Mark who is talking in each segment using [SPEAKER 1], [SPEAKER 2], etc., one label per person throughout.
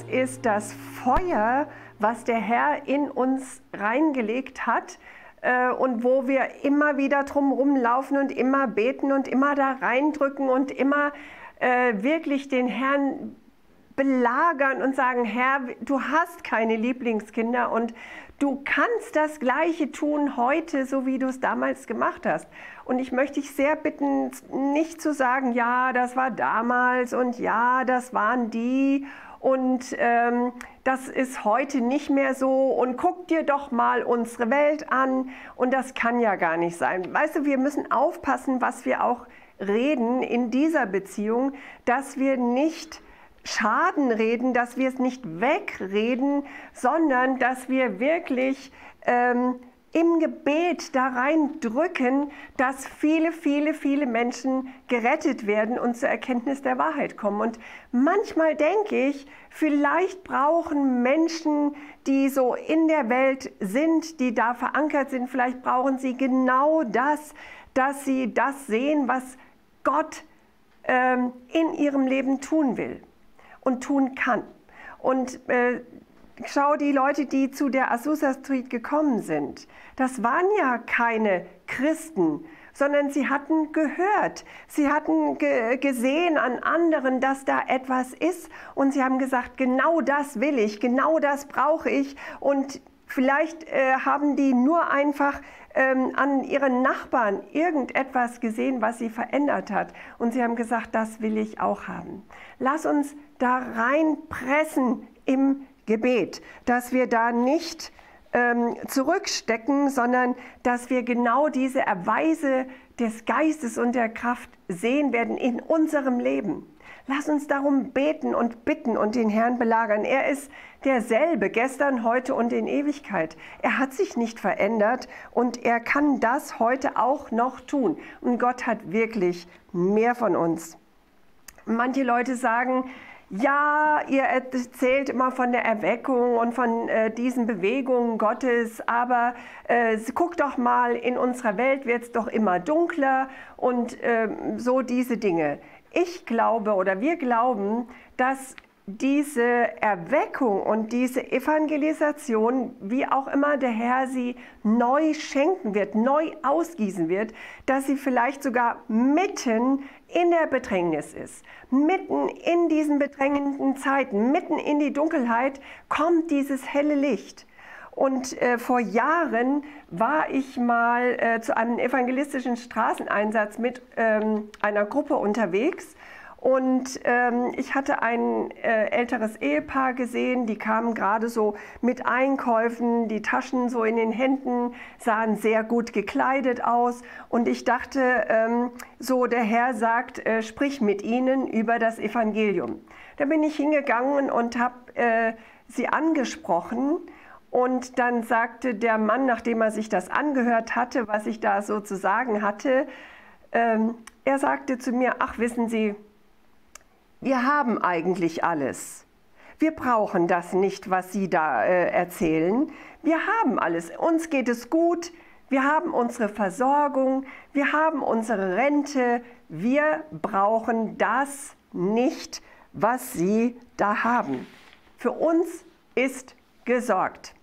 [SPEAKER 1] das ist das Feuer, was der Herr in uns reingelegt hat und wo wir immer wieder drum rumlaufen und immer beten und immer da reindrücken und immer wirklich den Herrn belagern und sagen, Herr, du hast keine Lieblingskinder und du kannst das Gleiche tun heute, so wie du es damals gemacht hast. Und ich möchte dich sehr bitten, nicht zu sagen, ja, das war damals und ja, das waren die und das ist heute nicht mehr so und guck dir doch mal unsere Welt an und das kann ja gar nicht sein. Weißt du, wir müssen aufpassen, was wir auch reden in dieser Beziehung, dass wir nicht Schaden reden, dass wir es nicht wegreden, sondern dass wir wirklich im Gebet da reindrücken, dass viele Menschen gerettet werden und zur Erkenntnis der Wahrheit kommen. Und manchmal denke ich, vielleicht brauchen Menschen, die so in der Welt sind, die da verankert sind, vielleicht brauchen sie genau das, dass sie das sehen, was Gott in ihrem Leben tun will und tun kann. Und schau, die Leute, die zu der Azusa Street gekommen sind, das waren ja keine Christen, sondern sie hatten gehört, sie hatten gesehen an anderen, dass da etwas ist und sie haben gesagt, genau das will ich, genau das brauche ich und vielleicht haben die nur einfach an ihren Nachbarn irgendetwas gesehen, was sie verändert hat und sie haben gesagt, das will ich auch haben. Lass uns da reinpressen im Gebet, dass wir da nicht zurückstecken, sondern dass wir genau diese Erweise des Geistes und der Kraft sehen werden in unserem Leben. Lass uns darum beten und bitten und den Herrn belagern. Er ist derselbe, gestern, heute und in Ewigkeit. Er hat sich nicht verändert und er kann das heute auch noch tun. Und Gott hat wirklich mehr von uns. Manche Leute sagen, ja, ihr erzählt immer von der Erweckung und von diesen Bewegungen Gottes, aber guckt doch mal, in unserer Welt wird es doch immer dunkler und so diese Dinge. Ich glaube oder wir glauben, dass diese Erweckung und diese Evangelisation, wie auch immer der Herr sie neu schenken wird, neu ausgießen wird, dass sie vielleicht sogar mitten in der Bedrängnis ist. Mitten in diesen bedrängenden Zeiten, mitten in die Dunkelheit kommt dieses helle Licht. Und vor Jahren war ich mal zu einem evangelistischen Straßeneinsatz mit einer Gruppe unterwegs. Und ich hatte ein älteres Ehepaar gesehen, die kamen gerade so mit Einkäufen, die Taschen so in den Händen, sahen sehr gut gekleidet aus. Und ich dachte, so der Herr sagt, sprich mit ihnen über das Evangelium. Da bin ich hingegangen und habe sie angesprochen. Und dann sagte der Mann, nachdem er sich das angehört hatte, was ich da so zu sagen hatte, er sagte zu mir, ach wissen Sie, wir haben eigentlich alles. Wir brauchen das nicht, was Sie da erzählen. Wir haben alles. Uns geht es gut. Wir haben unsere Versorgung. Wir haben unsere Rente. Wir brauchen das nicht, was Sie da haben. Für uns ist gesorgt.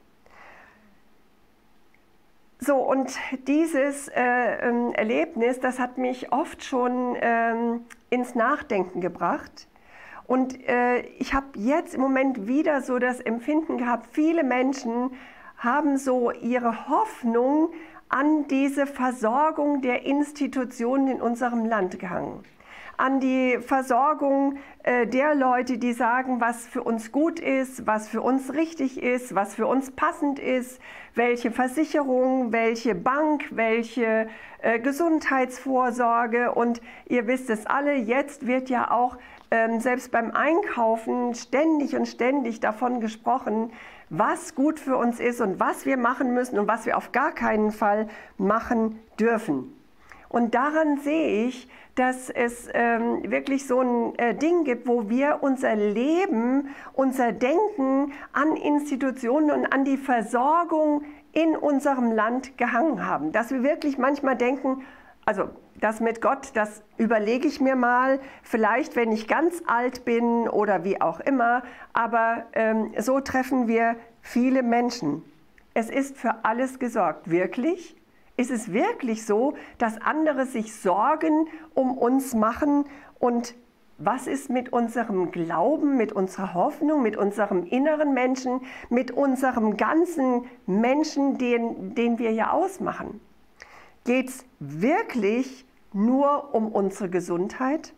[SPEAKER 1] So, und dieses Erlebnis, das hat mich oft schon ins Nachdenken gebracht. Und ich habe jetzt im Moment wieder so das Empfinden gehabt, viele Menschen haben so ihre Hoffnung an diese Versorgung der Institutionen in unserem Land gehangen. An die Versorgung der Leute, die sagen, was für uns gut ist, was für uns richtig ist, was für uns passend ist, welche Versicherung, welche Bank, welche Gesundheitsvorsorge. Und ihr wisst es alle, jetzt wird ja auch selbst beim Einkaufen ständig und ständig davon gesprochen, was gut für uns ist und was wir machen müssen und was wir auf gar keinen Fall machen dürfen. Und daran sehe ich, dass es wirklich so ein Ding gibt, wo wir unser Leben, unser Denken an Institutionen und an die Versorgung in unserem Land gehangen haben. Dass wir wirklich manchmal denken, also das mit Gott, das überlege ich mir mal, vielleicht wenn ich ganz alt bin oder wie auch immer, aber so treffen wir viele Menschen. Es ist für alles gesorgt. Wirklich? Ist es wirklich so, dass andere sich Sorgen um uns machen? Und was ist mit unserem Glauben, mit unserer Hoffnung, mit unserem inneren Menschen, mit unserem ganzen Menschen, den wir ja ausmachen? Geht es wirklich nur um unsere Gesundheit?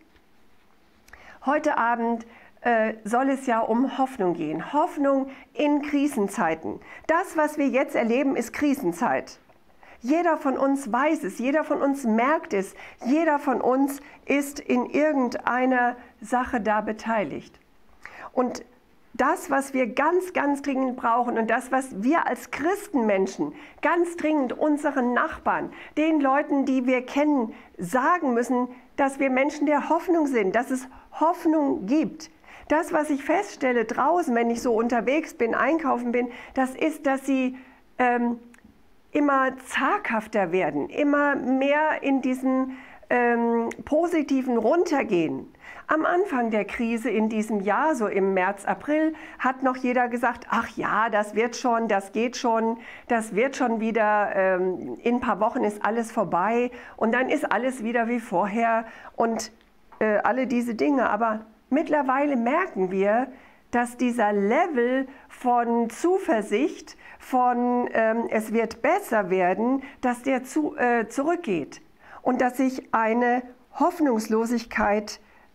[SPEAKER 1] Heute Abend soll es ja um Hoffnung gehen. Hoffnung in Krisenzeiten. Das, was wir jetzt erleben, ist Krisenzeit. Jeder von uns weiß es, jeder von uns merkt es, jeder von uns ist in irgendeiner Sache da beteiligt. Und das, was wir ganz, ganz dringend brauchen und das, was wir als Christenmenschen ganz dringend unseren Nachbarn, den Leuten, die wir kennen, sagen müssen, dass wir Menschen der Hoffnung sind, dass es Hoffnung gibt. Das, was ich feststelle draußen, wenn ich so unterwegs bin, einkaufen bin, das ist, dass sie immer zaghafter werden, immer mehr in diesem positiven Runtergehen. Am Anfang der Krise in diesem Jahr, so im März, April, hat noch jeder gesagt, ach ja, das wird schon, das geht schon, das wird schon wieder, in ein paar Wochen ist alles vorbei und dann ist alles wieder wie vorher und alle diese Dinge. Aber mittlerweile merken wir, dass dieser Level von Zuversicht, von es wird besser werden, dass der zurückgeht und dass sich eine Hoffnungslosigkeit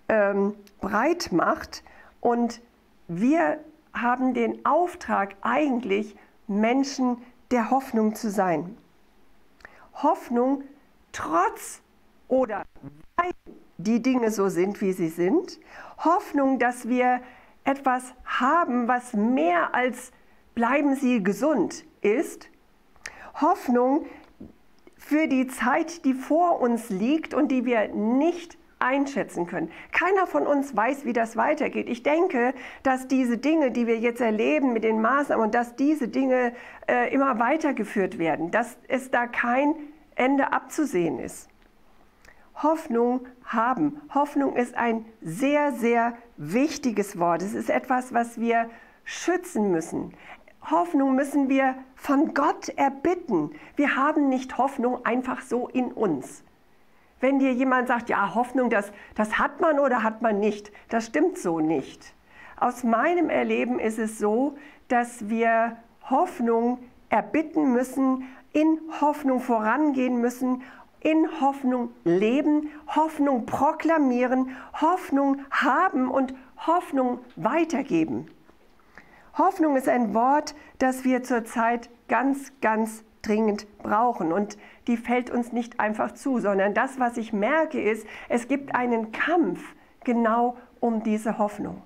[SPEAKER 1] breit macht. Und wir haben den Auftrag eigentlich, Menschen der Hoffnung zu sein. Hoffnung trotz oder weil die Dinge so sind, wie sie sind. Hoffnung, dass wir etwas haben, was mehr als bleiben Sie gesund ist. Hoffnung für die Zeit, die vor uns liegt und die wir nicht einschätzen können. Keiner von uns weiß, wie das weitergeht. Ich denke, dass diese Dinge, die wir jetzt erleben mit den Maßnahmen und dass diese Dinge immer weitergeführt werden, dass es da kein Ende abzusehen ist. Hoffnung haben. Hoffnung ist ein sehr, sehr wichtiges Wort. Es ist etwas, was wir schützen müssen. Hoffnung müssen wir von Gott erbitten. Wir haben nicht Hoffnung einfach so in uns. Wenn dir jemand sagt, ja, Hoffnung, das hat man oder hat man nicht, das stimmt so nicht. Aus meinem Erleben ist es so, dass wir Hoffnung erbitten müssen, in Hoffnung vorangehen müssen, in Hoffnung leben, Hoffnung proklamieren, Hoffnung haben und Hoffnung weitergeben. Hoffnung ist ein Wort, das wir zurzeit ganz, ganz dringend brauchen. Und die fällt uns nicht einfach zu, sondern das, was ich merke, ist, es gibt einen Kampf genau um diese Hoffnung.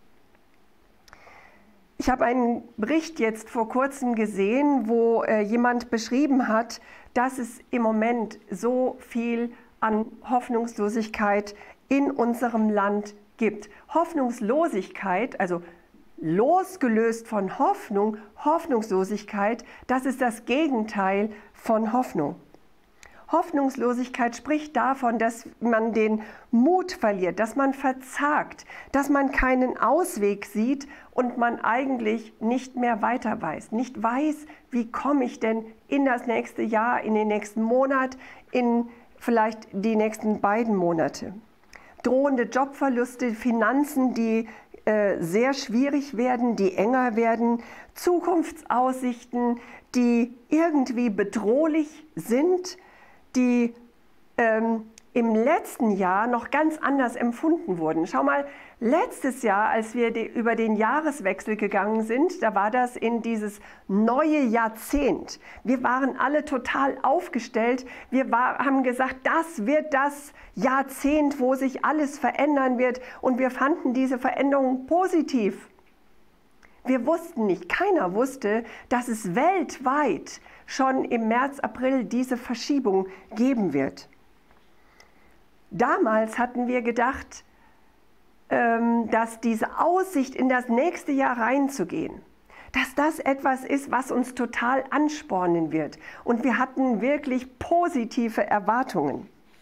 [SPEAKER 1] Ich habe einen Bericht jetzt vor kurzem gesehen, wo jemand beschrieben hat, dass es im Moment so viel an Hoffnungslosigkeit in unserem Land gibt. Hoffnungslosigkeit, also losgelöst von Hoffnung, Hoffnungslosigkeit, das ist das Gegenteil von Hoffnung. Hoffnungslosigkeit spricht davon, dass man den Mut verliert, dass man verzagt, dass man keinen Ausweg sieht und man eigentlich nicht mehr weiter weiß. Nicht weiß, wie komme ich denn in das nächste Jahr, in den nächsten Monat, in vielleicht die nächsten beiden Monate. Drohende Jobverluste, Finanzen, die sehr schwierig werden, die enger werden, Zukunftsaussichten, die irgendwie bedrohlich sind, die im letzten Jahr noch ganz anders empfunden wurden. Schau mal, letztes Jahr, als wir über den Jahreswechsel gegangen sind, da war das in dieses neue Jahrzehnt. Wir waren alle total aufgestellt. Wir haben gesagt, das wird das Jahrzehnt, wo sich alles verändern wird. Und wir fanden diese Veränderung positiv. Wir wussten nicht, keiner wusste, dass es weltweit schon im März, April diese Verschiebung geben wird. Damals hatten wir gedacht, dass diese Aussicht in das nächste Jahr reinzugehen, dass das etwas ist, was uns total anspornen wird. Und wir hatten wirklich positive Erwartungen.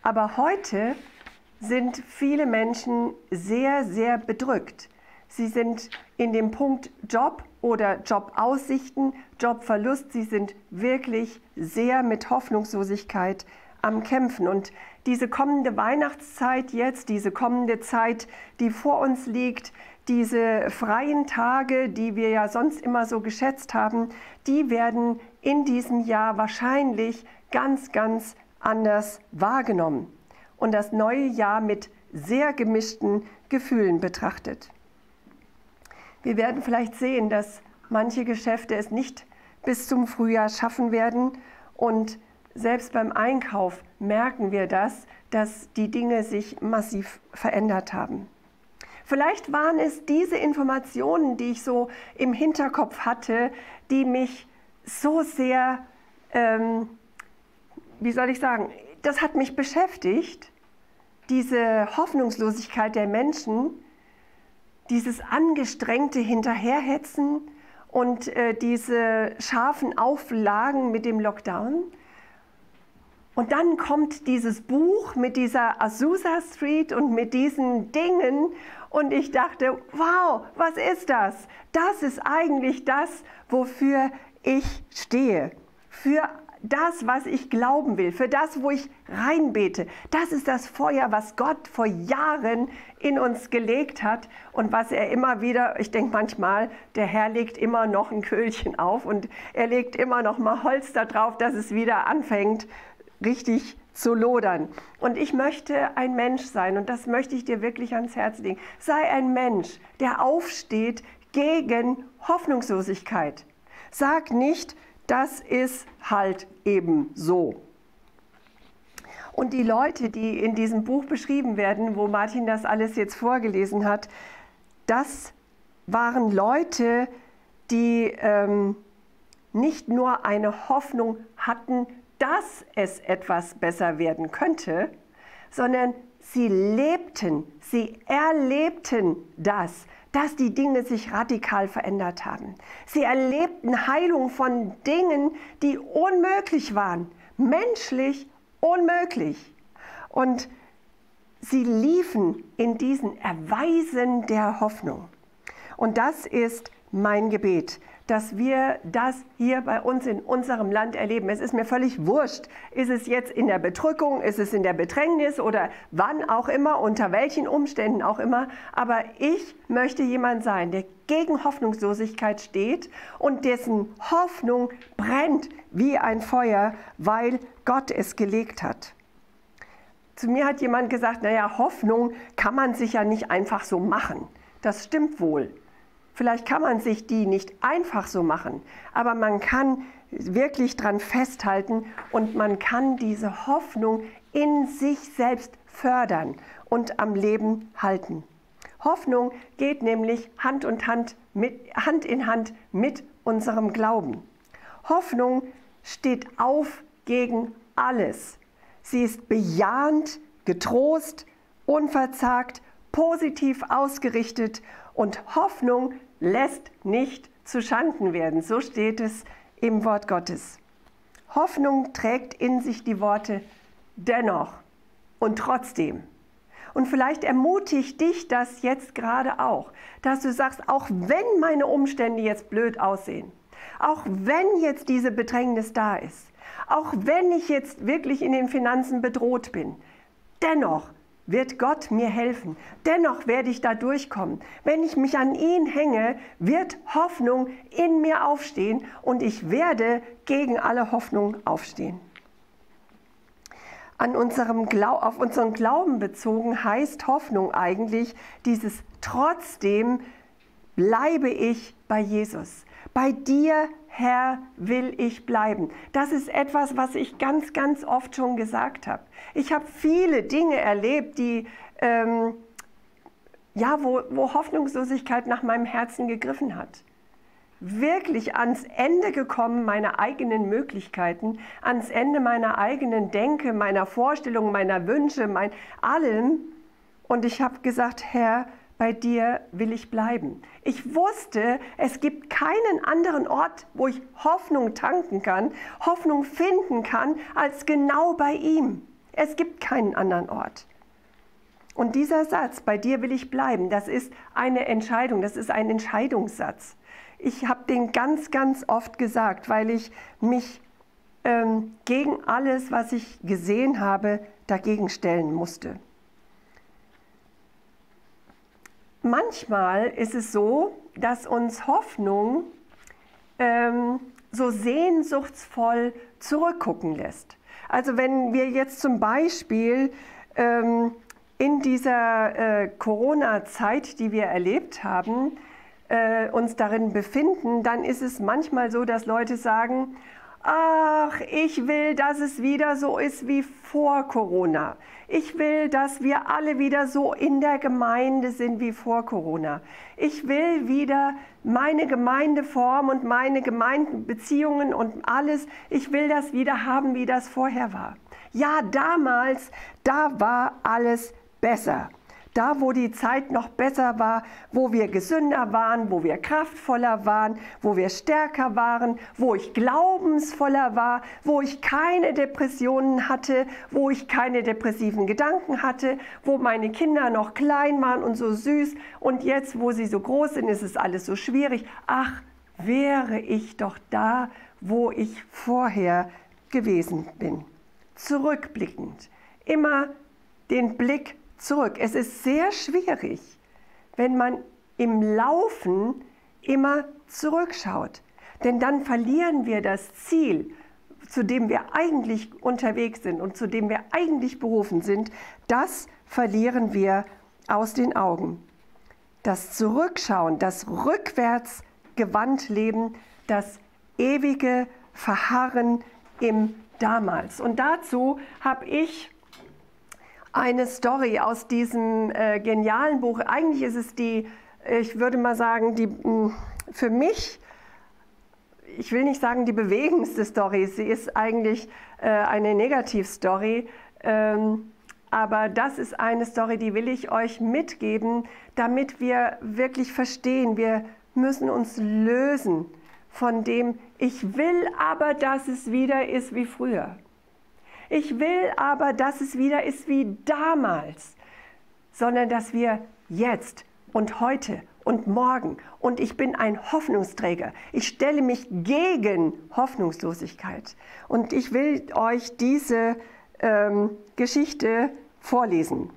[SPEAKER 1] Aber heute sind viele Menschen sehr, sehr bedrückt. Sie sind in dem Punkt Job oder Jobaussichten, Jobverlust. Sie sind wirklich sehr mit Hoffnungslosigkeit am Kämpfen. Und diese kommende Weihnachtszeit jetzt, diese kommende Zeit, die vor uns liegt, diese freien Tage, die wir ja sonst immer so geschätzt haben, die werden in diesem Jahr wahrscheinlich ganz, ganz anders wahrgenommen und das neue Jahr mit sehr gemischten Gefühlen betrachtet. Wir werden vielleicht sehen, dass manche Geschäfte es nicht bis zum Frühjahr schaffen werden und selbst beim Einkauf merken wir das, dass die Dinge sich massiv verändert haben. Vielleicht waren es diese Informationen, die ich so im Hinterkopf hatte, die mich so sehr, wie soll ich sagen, das hat mich beschäftigt, diese Hoffnungslosigkeit der Menschen, dieses angestrengte Hinterherhetzen und diese scharfen Auflagen mit dem Lockdown. Und dann kommt dieses Buch mit dieser Azusa Street und mit diesen Dingen und ich dachte, wow, was ist das? Das ist eigentlich das, wofür ich stehe. Für das, was ich glauben will, für das, wo ich reinbete. Das ist das Feuer, was Gott vor Jahren in uns gelegt hat und was er immer wieder, ich denke manchmal, der Herr legt immer noch ein Köhlchen auf und er legt immer noch mal Holz da drauf, dass es wieder anfängt, richtig zu lodern. Und ich möchte ein Mensch sein und das möchte ich dir wirklich ans Herz legen. Sei ein Mensch, der aufsteht gegen Hoffnungslosigkeit. Sag nicht, das ist halt eben so. Und die Leute, die in diesem Buch beschrieben werden, wo Martin das alles jetzt vorgelesen hat, das waren Leute, die nicht nur eine Hoffnung hatten, dass es etwas besser werden könnte, sondern sie lebten, sie erlebten das, dass die Dinge sich radikal verändert haben. Sie erlebten Heilung von Dingen, die unmöglich waren, menschlich unmöglich. Und sie liefen in diesen Erweisen der Hoffnung. Und das ist mein Gebet, dass wir das hier bei uns in unserem Land erleben. Es ist mir völlig wurscht, ist es jetzt in der Bedrückung, ist es in der Bedrängnis oder wann auch immer, unter welchen Umständen auch immer. Aber ich möchte jemand sein, der gegen Hoffnungslosigkeit steht und dessen Hoffnung brennt wie ein Feuer, weil Gott es gelegt hat. Zu mir hat jemand gesagt, naja, Hoffnung kann man sich ja nicht einfach so machen. Das stimmt wohl. Vielleicht kann man sich die nicht einfach so machen, aber man kann wirklich dran festhalten und man kann diese Hoffnung in sich selbst fördern und am Leben halten. Hoffnung geht nämlich Hand in Hand mit unserem Glauben. Hoffnung steht auf gegen alles. Sie ist bejahend, getrost, unverzagt, positiv ausgerichtet und Hoffnung lässt nicht zu Schanden werden. So steht es im Wort Gottes. Hoffnung trägt in sich die Worte dennoch und trotzdem. Und vielleicht ermutigt dich das jetzt gerade auch, dass du sagst, auch wenn meine Umstände jetzt blöd aussehen, auch wenn jetzt diese Bedrängnis da ist, auch wenn ich jetzt wirklich in den Finanzen bedroht bin, dennoch wird Gott mir helfen. Dennoch werde ich da durchkommen. Wenn ich mich an ihn hänge, wird Hoffnung in mir aufstehen und ich werde gegen alle Hoffnung aufstehen. Auf unseren Glauben bezogen heißt Hoffnung eigentlich dieses trotzdem bleibe ich bei Jesus. Bei dir, Herr, will ich bleiben. Das ist etwas, was ich ganz, ganz oft schon gesagt habe. Ich habe viele Dinge erlebt, die, wo Hoffnungslosigkeit nach meinem Herzen gegriffen hat. Wirklich ans Ende gekommen meiner eigenen Möglichkeiten, ans Ende meiner eigenen Denke, meiner Vorstellungen, meiner Wünsche, allem. Und ich habe gesagt, Herr, bei dir will ich bleiben. Ich wusste, es gibt keinen anderen Ort, wo ich Hoffnung tanken kann, Hoffnung finden kann, als genau bei ihm. Es gibt keinen anderen Ort. Und dieser Satz, bei dir will ich bleiben, das ist eine Entscheidung, das ist ein Entscheidungssatz. Ich habe den ganz, ganz oft gesagt, weil ich mich gegen alles, was ich gesehen habe, dagegen stellen musste. Manchmal ist es so, dass uns Hoffnung so sehnsuchtsvoll zurückgucken lässt. Also wenn wir jetzt zum Beispiel in dieser Corona-Zeit, die wir erlebt haben, uns darin befinden, dann ist es manchmal so, dass Leute sagen, ach, ich will, dass es wieder so ist wie vor Corona. Ich will, dass wir alle wieder so in der Gemeinde sind wie vor Corona. Ich will wieder meine Gemeindeform und meine Gemeindebeziehungen und alles. Ich will das wieder haben, wie das vorher war. Ja, damals, da war alles besser. Da, wo die Zeit noch besser war, wo wir gesünder waren, wo wir kraftvoller waren, wo wir stärker waren, wo ich glaubensvoller war, wo ich keine Depressionen hatte, wo ich keine depressiven Gedanken hatte, wo meine Kinder noch klein waren und so süß und jetzt, wo sie so groß sind, ist es alles so schwierig. Ach, wäre ich doch da, wo ich vorher gewesen bin. Zurückblickend, immer den Blick zurück. Es ist sehr schwierig, wenn man im Laufen immer zurückschaut. Denn dann verlieren wir das Ziel, zu dem wir eigentlich unterwegs sind und zu dem wir eigentlich berufen sind. Das verlieren wir aus den Augen. Das Zurückschauen, das rückwärtsgewandt Leben, das ewige Verharren im Damals. Und dazu habe ich eine Story aus diesem genialen Buch. Eigentlich ist es die, ich würde mal sagen, die für mich, ich will nicht sagen die bewegendste Story, sie ist eigentlich eine Negativstory, aber das ist eine Story, die will ich euch mitgeben, damit wir wirklich verstehen, wir müssen uns lösen von dem, ich will aber, dass es wieder ist wie früher. Ich will aber, dass es wieder ist wie damals, sondern dass wir jetzt und heute und morgen, und ich bin ein Hoffnungsträger. Ich stelle mich gegen Hoffnungslosigkeit. Und ich will euch diese Geschichte vorlesen.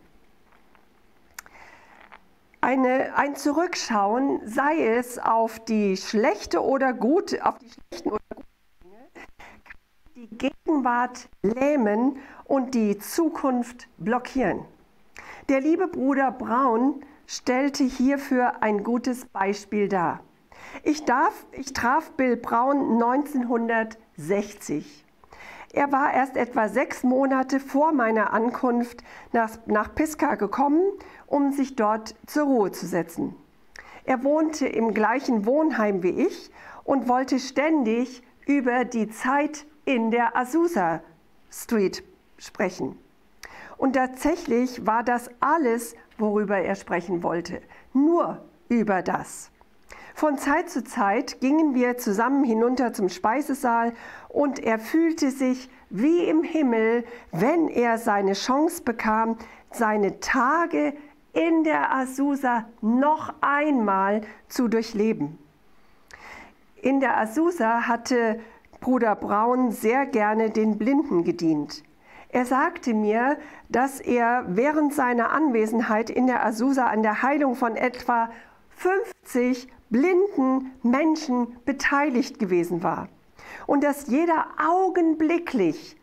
[SPEAKER 1] Ein Zurückschauen, sei es auf die schlechte oder gute, auf die schlechten oder guten Dinge, kann die Gegenwart lähmen und die Zukunft blockieren. Der liebe Bruder Braun stellte hierfür ein gutes Beispiel dar. Ich traf Bill Braun 1960. Er war erst etwa 6 Monate vor meiner Ankunft nach Pisgah gekommen, um sich dort zur Ruhe zu setzen. Er wohnte im gleichen Wohnheim wie ich und wollte ständig über die Zeit in der Azusa Street sprechen. Und tatsächlich war das alles, worüber er sprechen wollte. Nur über das. Von Zeit zu Zeit gingen wir zusammen hinunter zum Speisesaal und er fühlte sich wie im Himmel, wenn er seine Chance bekam, seine Tage in der Azusa noch einmal zu durchleben. In der Azusa hatte Bruder Braun sehr gerne den Blinden gedient. Er sagte mir, dass er während seiner Anwesenheit in der Azusa an der Heilung von etwa 50 blinden Menschen beteiligt gewesen war und dass jeder augenblicklich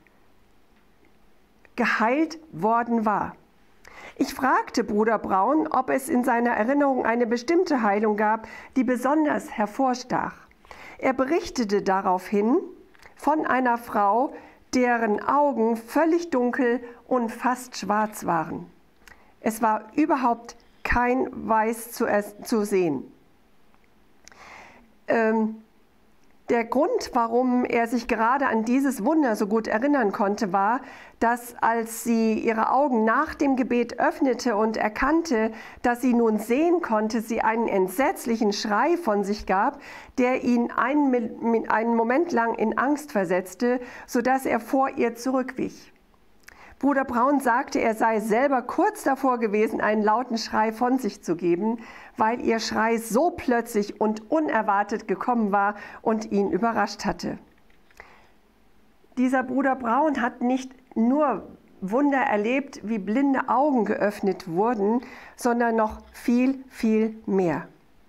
[SPEAKER 1] geheilt worden war. Ich fragte Bruder Braun, ob es in seiner Erinnerung eine bestimmte Heilung gab, die besonders hervorstach. Er berichtete daraufhin von einer Frau, deren Augen völlig dunkel und fast schwarz waren. Es war überhaupt kein Weiß zu sehen. Der Grund, warum er sich gerade an dieses Wunder so gut erinnern konnte, war, dass als sie ihre Augen nach dem Gebet öffnete und erkannte, dass sie nun sehen konnte, sie einen entsetzlichen Schrei von sich gab, der ihn einen Moment lang in Angst versetzte, sodass er vor ihr zurückwich. Bruder Braun sagte, er sei selber kurz davor gewesen, einen lauten Schrei von sich zu geben, weil ihr Schrei so plötzlich und unerwartet gekommen war und ihn überrascht hatte. Dieser Bruder Braun hat nicht nur Wunder erlebt, wie blinde Augen geöffnet wurden, sondern noch viel, viel mehr.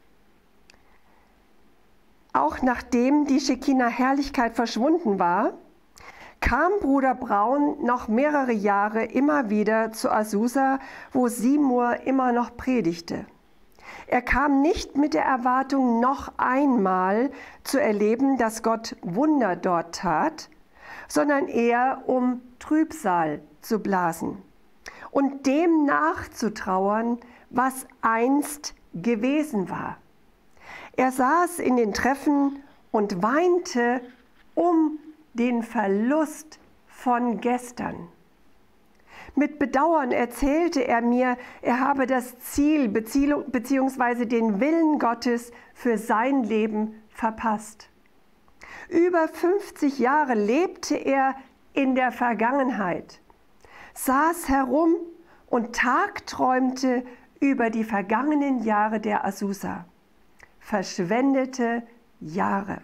[SPEAKER 1] Auch nachdem die Schekina-Herrlichkeit verschwunden war, kam Bruder Braun noch mehrere Jahre immer wieder zu Azusa, wo Seymour immer noch predigte. Er kam nicht mit der Erwartung, noch einmal zu erleben, dass Gott Wunder dort tat, sondern eher um Trübsal zu blasen und dem nachzutrauern, was einst gewesen war. Er saß in den Treffen und weinte um den Verlust von gestern. Mit Bedauern erzählte er mir, er habe das Ziel bzw. den Willen Gottes für sein Leben verpasst. Über 50 Jahre lebte er in der Vergangenheit, saß herum und tagträumte über die vergangenen Jahre der Azusa. Verschwendete Jahre.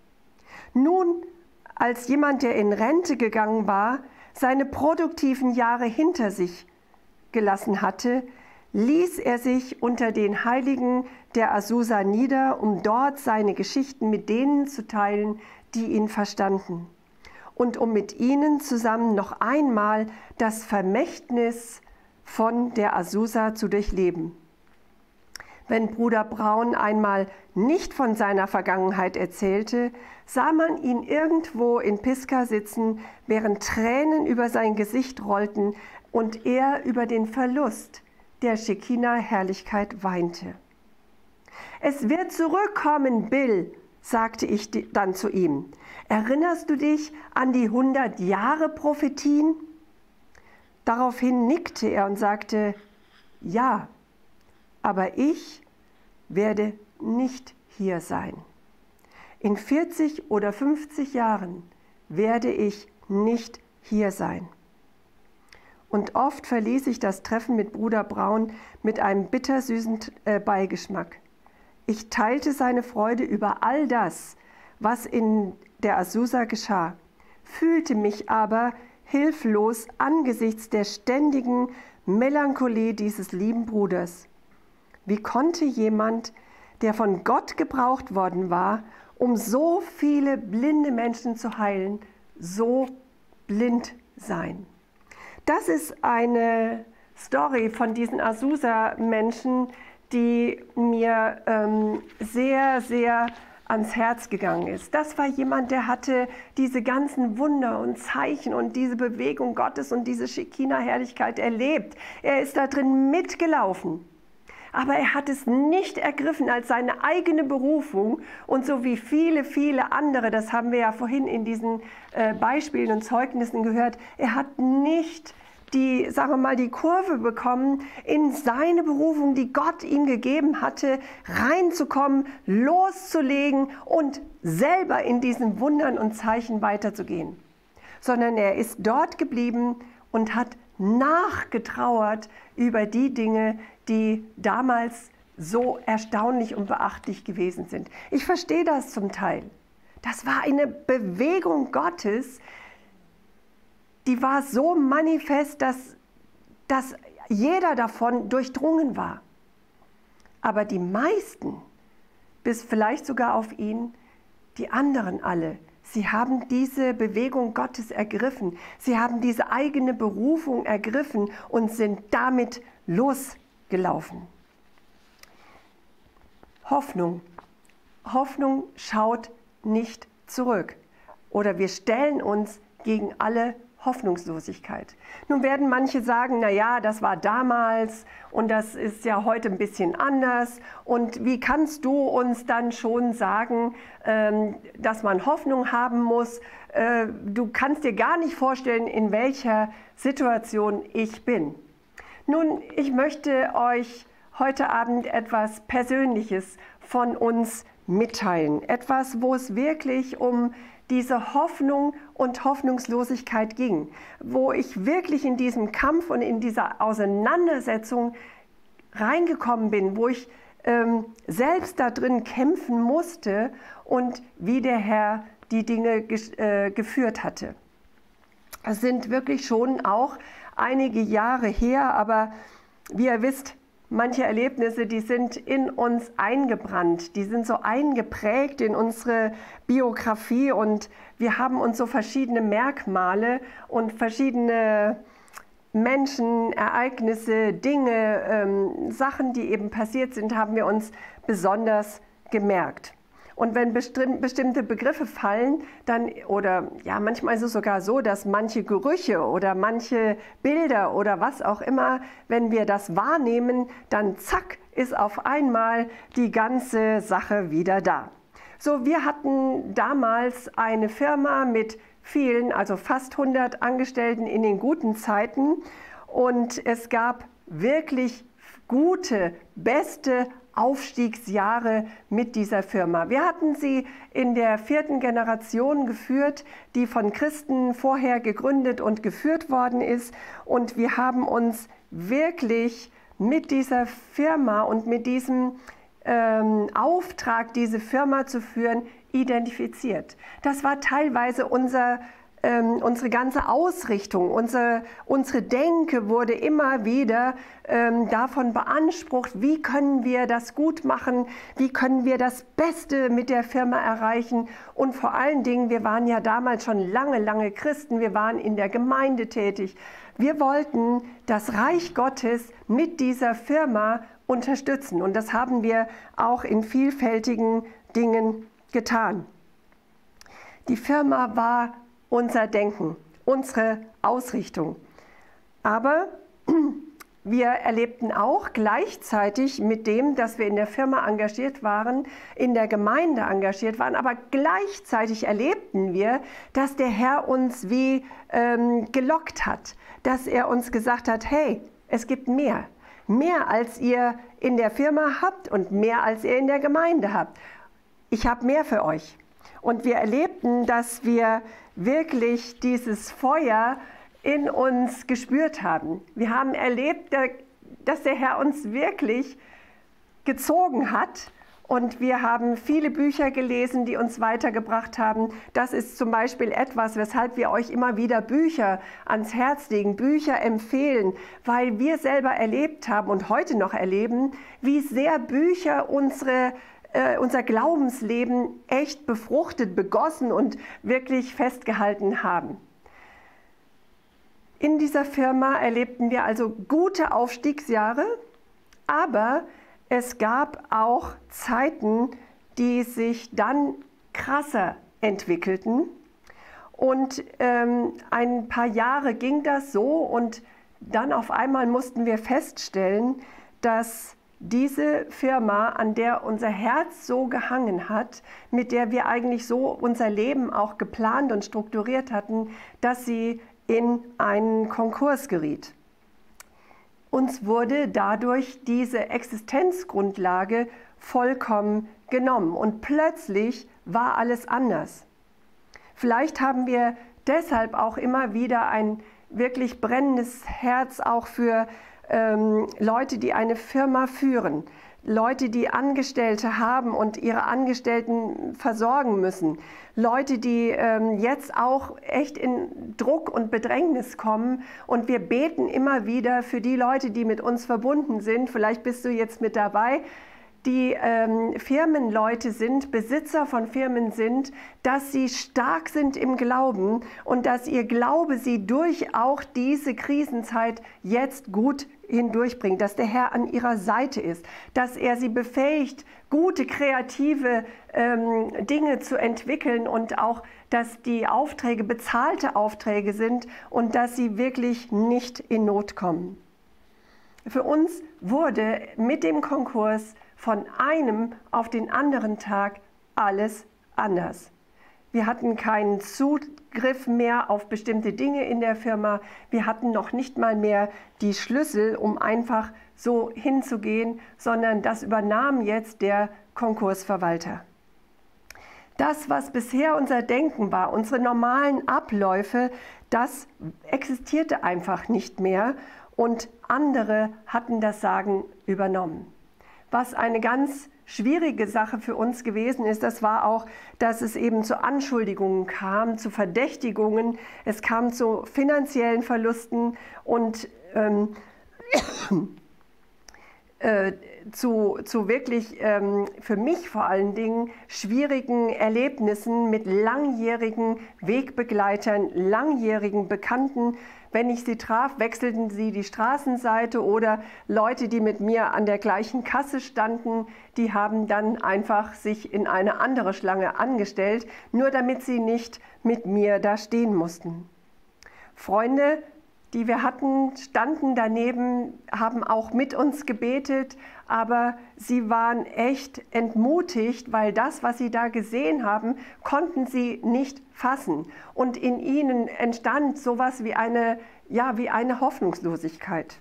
[SPEAKER 1] Nun, als jemand, der in Rente gegangen war, seine produktiven Jahre hinter sich gelassen hatte, ließ er sich unter den Heiligen der Azusa nieder, um dort seine Geschichten mit denen zu teilen, die ihn verstanden, und um mit ihnen zusammen noch einmal das Vermächtnis von der Azusa zu durchleben. Wenn Bruder Braun einmal nicht von seiner Vergangenheit erzählte, sah man ihn irgendwo in Pisgah sitzen, während Tränen über sein Gesicht rollten und er über den Verlust der Schekina-Herrlichkeit weinte. »Es wird zurückkommen, Bill«, sagte ich dann zu ihm. »Erinnerst du dich an die 100-Jahre-Prophetien?« Daraufhin nickte er und sagte, »Ja, aber ich werde nicht hier sein. In 40 oder 50 Jahren werde ich nicht hier sein.« Und oft verließ ich das Treffen mit Bruder Braun mit einem bittersüßen Beigeschmack. Ich teilte seine Freude über all das, was in der Azusa geschah, fühlte mich aber hilflos angesichts der ständigen Melancholie dieses lieben Bruders. Wie konnte jemand, der von Gott gebraucht worden war, um so viele blinde Menschen zu heilen, so blind sein? Das ist eine Story von diesen Azusa-Menschen, die mir sehr, sehr ans Herz gegangen ist. Das war jemand, der hatte diese ganzen Wunder und Zeichen und diese Bewegung Gottes und diese Schekina-Herrlichkeit erlebt. Er ist da drin mitgelaufen. Aber er hat es nicht ergriffen als seine eigene Berufung und so wie viele, viele andere, das haben wir ja vorhin in diesen Beispielen und Zeugnissen gehört, er hat nicht die, sagen wir mal, die Kurve bekommen, in seine Berufung, die Gott ihm gegeben hatte, reinzukommen, loszulegen und selber in diesen Wundern und Zeichen weiterzugehen. Sondern er ist dort geblieben und hat nachgetrauert über die Dinge, die damals so erstaunlich und beachtlich gewesen sind. Ich verstehe das zum Teil. Das war eine Bewegung Gottes, die war so manifest, dass jeder davon durchdrungen war. Aber die meisten, bis vielleicht sogar auf ihn, die anderen alle, sie haben diese Bewegung Gottes ergriffen. Sie haben diese eigene Berufung ergriffen und sind damit losgelaufen. Hoffnung. Hoffnung schaut nicht zurück. Oder wir stellen uns gegen alle Hoffnungslosigkeit. Nun werden manche sagen, na ja, das war damals und das ist ja heute ein bisschen anders. Und wie kannst du uns dann schon sagen, dass man Hoffnung haben muss? Du kannst dir gar nicht vorstellen, in welcher Situation ich bin. Nun, ich möchte euch heute Abend etwas Persönliches von uns mitteilen. Etwas, wo es wirklich um diese Hoffnung und Hoffnungslosigkeit ging, wo ich wirklich in diesem Kampf und in dieser Auseinandersetzung reingekommen bin, wo ich selbst da drin kämpfen musste und wie der Herr die Dinge geführt hatte. Es sind wirklich schon auch einige Jahre her, aber wie ihr wisst, manche Erlebnisse, die sind in uns eingebrannt, die sind so eingeprägt in unsere Biografie und wir haben uns so verschiedene Merkmale und verschiedene Menschen, Ereignisse, Dinge, Sachen, die eben passiert sind, haben wir uns besonders gemerkt. Und wenn bestimmte Begriffe fallen, dann, oder ja, manchmal ist es sogar so, dass manche Gerüche oder manche Bilder oder was auch immer, wenn wir das wahrnehmen, dann zack, ist auf einmal die ganze Sache wieder da. So, wir hatten damals eine Firma mit vielen, also fast 100 Angestellten in den guten Zeiten und es gab wirklich gute, beste Aufstiegsjahre mit dieser Firma. Wir hatten sie in der 4. Generation geführt, die von Christen vorher gegründet und geführt worden ist und wir haben uns wirklich mit dieser Firma und mit diesem Auftrag, diese Firma zu führen, identifiziert. Das war teilweise unsere ganze Ausrichtung, unsere Denke wurde immer wieder davon beansprucht, wie können wir das gut machen, wie können wir das Beste mit der Firma erreichen und vor allen Dingen, wir waren ja damals schon lange Christen, wir waren in der Gemeinde tätig. Wir wollten das Reich Gottes mit dieser Firma unterstützen und das haben wir auch in vielfältigen Dingen getan. Die Firma war unser Denken, unsere Ausrichtung. Aber wir erlebten auch gleichzeitig mit dem, dass wir in der Firma engagiert waren, in der Gemeinde engagiert waren, aber gleichzeitig erlebten wir, dass der Herr uns wie gelockt hat, dass er uns gesagt hat, hey, es gibt mehr. Mehr als ihr in der Firma habt und mehr als ihr in der Gemeinde habt. Ich habe mehr für euch. Und wir erlebten, dass wir wirklich dieses Feuer in uns gespürt haben. Wir haben erlebt, dass der Herr uns wirklich gezogen hat. Und wir haben viele Bücher gelesen, die uns weitergebracht haben. Das ist zum Beispiel etwas, weshalb wir euch immer wieder Bücher ans Herz legen, Bücher empfehlen, weil wir selber erlebt haben und heute noch erleben, wie sehr Bücher unser Glaubensleben echt befruchtet, begossen und wirklich festgehalten haben. In dieser Firma erlebten wir also gute Aufstiegsjahre, aber es gab auch Zeiten, die sich dann krasser entwickelten. Und ein paar Jahre ging das so und dann auf einmal mussten wir feststellen, dass diese Firma, an der unser Herz so gehangen hat, mit der wir eigentlich so unser Leben auch geplant und strukturiert hatten, dass sie in einen Konkurs geriet. Uns wurde dadurch diese Existenzgrundlage vollkommen genommen und plötzlich war alles anders. Vielleicht haben wir deshalb auch immer wieder ein wirklich brennendes Herz auch für Leute, die eine Firma führen, Leute, die Angestellte haben und ihre Angestellten versorgen müssen, Leute, die jetzt auch echt in Druck und Bedrängnis kommen und wir beten immer wieder für die Leute, die mit uns verbunden sind, vielleicht bist du jetzt mit dabei, die Firmenleute sind, Besitzer von Firmen sind, dass sie stark sind im Glauben und dass ihr Glaube sie durch auch diese Krisenzeit jetzt gut hindurchbringt, dass der Herr an ihrer Seite ist, dass er sie befähigt, gute, kreative Dinge zu entwickeln und auch, dass die Aufträge bezahlte Aufträge sind und dass sie wirklich nicht in Not kommen. Für uns wurde mit dem Konkurs von einem auf den anderen Tag alles anders. Wir hatten keinen Zugriff mehr auf bestimmte Dinge in der Firma. Wir hatten noch nicht mal mehr die Schlüssel, um einfach so hinzugehen, sondern das übernahm jetzt der Konkursverwalter. Das, was bisher unser Denken war, unsere normalen Abläufe, das existierte einfach nicht mehr und andere hatten das Sagen übernommen. Was eine ganz schwierige Sache für uns gewesen ist, das war auch, dass es eben zu Anschuldigungen kam, zu Verdächtigungen, es kam zu finanziellen Verlusten und zu wirklich für mich vor allen Dingen schwierigen Erlebnissen mit langjährigen Wegbegleitern, langjährigen Bekannten. Wenn ich sie traf, wechselten sie die Straßenseite oder Leute, die mit mir an der gleichen Kasse standen, die haben dann einfach sich in eine andere Schlange angestellt, nur damit sie nicht mit mir da stehen mussten. Freunde, die wir hatten, standen daneben, haben auch mit uns gebetet, aber sie waren echt entmutigt, weil das, was sie da gesehen haben, konnten sie nicht fassen. Und in ihnen entstand sowas wie eine Hoffnungslosigkeit.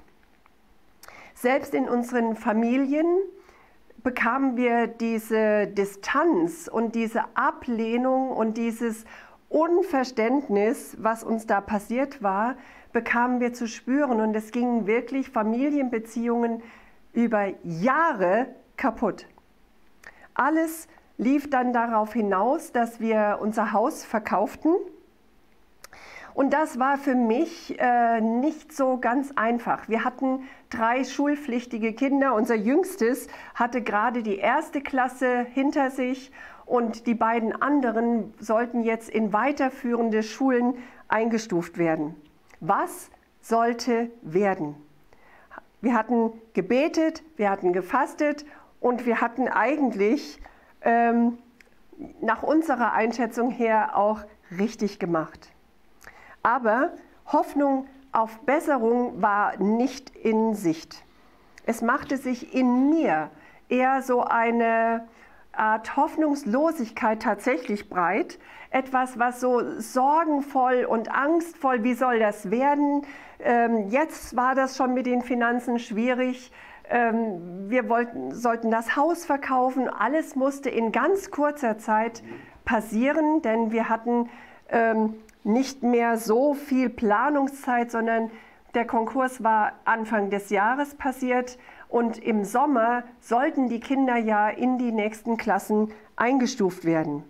[SPEAKER 1] Selbst in unseren Familien bekamen wir diese Distanz und diese Ablehnung und dieses Unverständnis, was uns da passiert war, bekamen wir zu spüren und es gingen wirklich Familienbeziehungen über Jahre kaputt. Alles lief dann darauf hinaus, dass wir unser Haus verkauften und das war für mich nicht so ganz einfach. Wir hatten 3 schulpflichtige Kinder, unser Jüngstes hatte gerade die 1. Klasse hinter sich und die beiden anderen sollten jetzt in weiterführende Schulen eingestuft werden. Was sollte werden? Wir hatten gebetet, wir hatten gefastet und wir hatten eigentlich nach unserer Einschätzung her auch richtig gemacht. Aber Hoffnung auf Besserung war nicht in Sicht. Es machte sich in mir eher so eine Art Hoffnungslosigkeit tatsächlich breit. Etwas, was so sorgenvoll und angstvoll, wie soll das werden? Jetzt war das schon mit den Finanzen schwierig. Wir sollten das Haus verkaufen. Alles musste in ganz kurzer Zeit passieren, denn wir hatten nicht mehr so viel Planungszeit, sondern der Konkurs war Anfang des Jahres passiert und im Sommer sollten die Kinder ja in die nächsten Klassen eingestuft werden.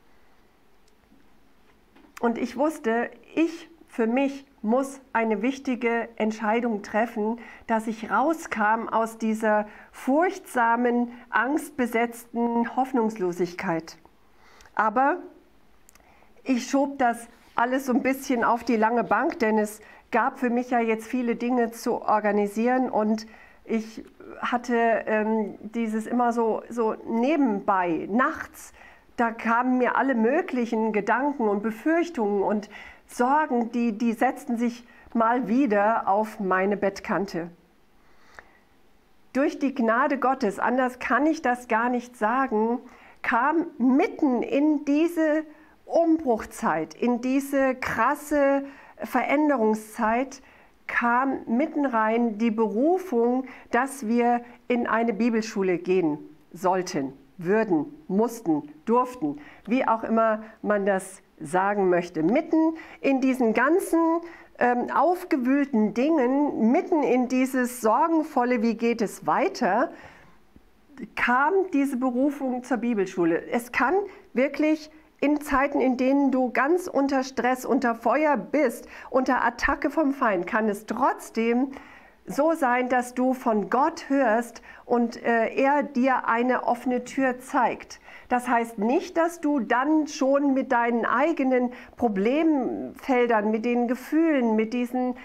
[SPEAKER 1] Und ich wusste, für mich muss eine wichtige Entscheidung treffen, dass ich rauskam aus dieser furchtsamen, angstbesetzten Hoffnungslosigkeit. Aber ich schob das alles so ein bisschen auf die lange Bank, denn es gab für mich ja jetzt viele Dinge zu organisieren und ich hatte dieses immer so nebenbei, nachts, da kamen mir alle möglichen Gedanken und Befürchtungen und Sorgen, die setzten sich mal wieder auf meine Bettkante. Durch die Gnade Gottes, anders kann ich das gar nicht sagen, kam mitten in diese Umbruchzeit, in diese krasse Veränderungszeit, kam mitten rein die Berufung, dass wir in eine Bibelschule gehen sollten, würden, mussten, durften, wie auch immer man das sagen möchte. Mitten in diesen ganzen aufgewühlten Dingen, mitten in dieses sorgenvolle, wie geht es weiter, kam diese Berufung zur Bibelschule. Es kann wirklich in Zeiten, in denen du ganz unter Stress, unter Feuer bist, unter Attacke vom Feind, kann es trotzdem so sein, dass du von Gott hörst und er dir eine offene Tür zeigt. Das heißt nicht, dass du dann schon mit deinen eigenen Problemfeldern, mit den Gefühlen, mit diesen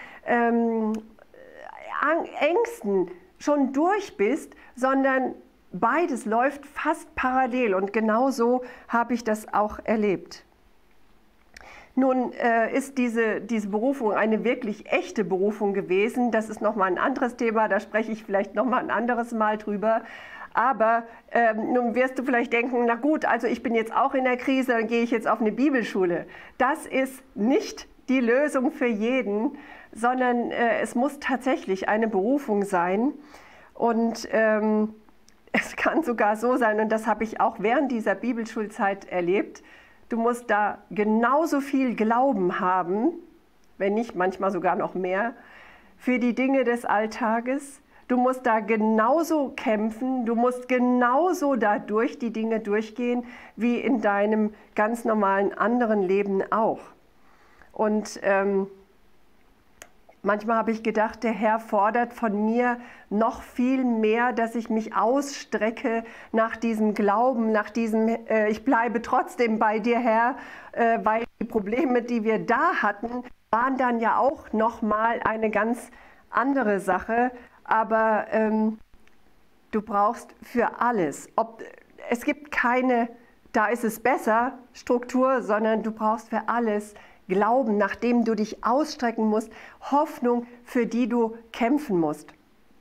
[SPEAKER 1] Ängsten schon durch bist, sondern beides läuft fast parallel und genau so habe ich das auch erlebt. Nun ist diese Berufung eine wirklich echte Berufung gewesen. Das ist nochmal ein anderes Thema, da spreche ich vielleicht nochmal ein anderes Mal drüber. Aber nun wirst du vielleicht denken, na gut, also ich bin jetzt auch in der Krise, dann gehe ich jetzt auf eine Bibelschule. Das ist nicht die Lösung für jeden, sondern es muss tatsächlich eine Berufung sein. Und es kann sogar so sein, und das habe ich auch während dieser Bibelschulzeit erlebt, du musst da genauso viel Glauben haben, wenn nicht manchmal sogar noch mehr, für die Dinge des Alltages. Du musst da genauso kämpfen, du musst genauso dadurch die Dinge durchgehen, wie in deinem ganz normalen anderen Leben auch. Und manchmal habe ich gedacht, der Herr fordert von mir noch viel mehr, dass ich mich ausstrecke nach diesem Glauben, nach diesem, ich bleibe trotzdem bei dir, Herr, weil die Probleme, die wir da hatten, waren dann ja auch nochmal eine ganz andere Sache. Aber du brauchst für alles, es gibt keine, da ist es besser, Struktur, sondern du brauchst für alles Glauben, nach dem du dich ausstrecken musst, Hoffnung, für die du kämpfen musst.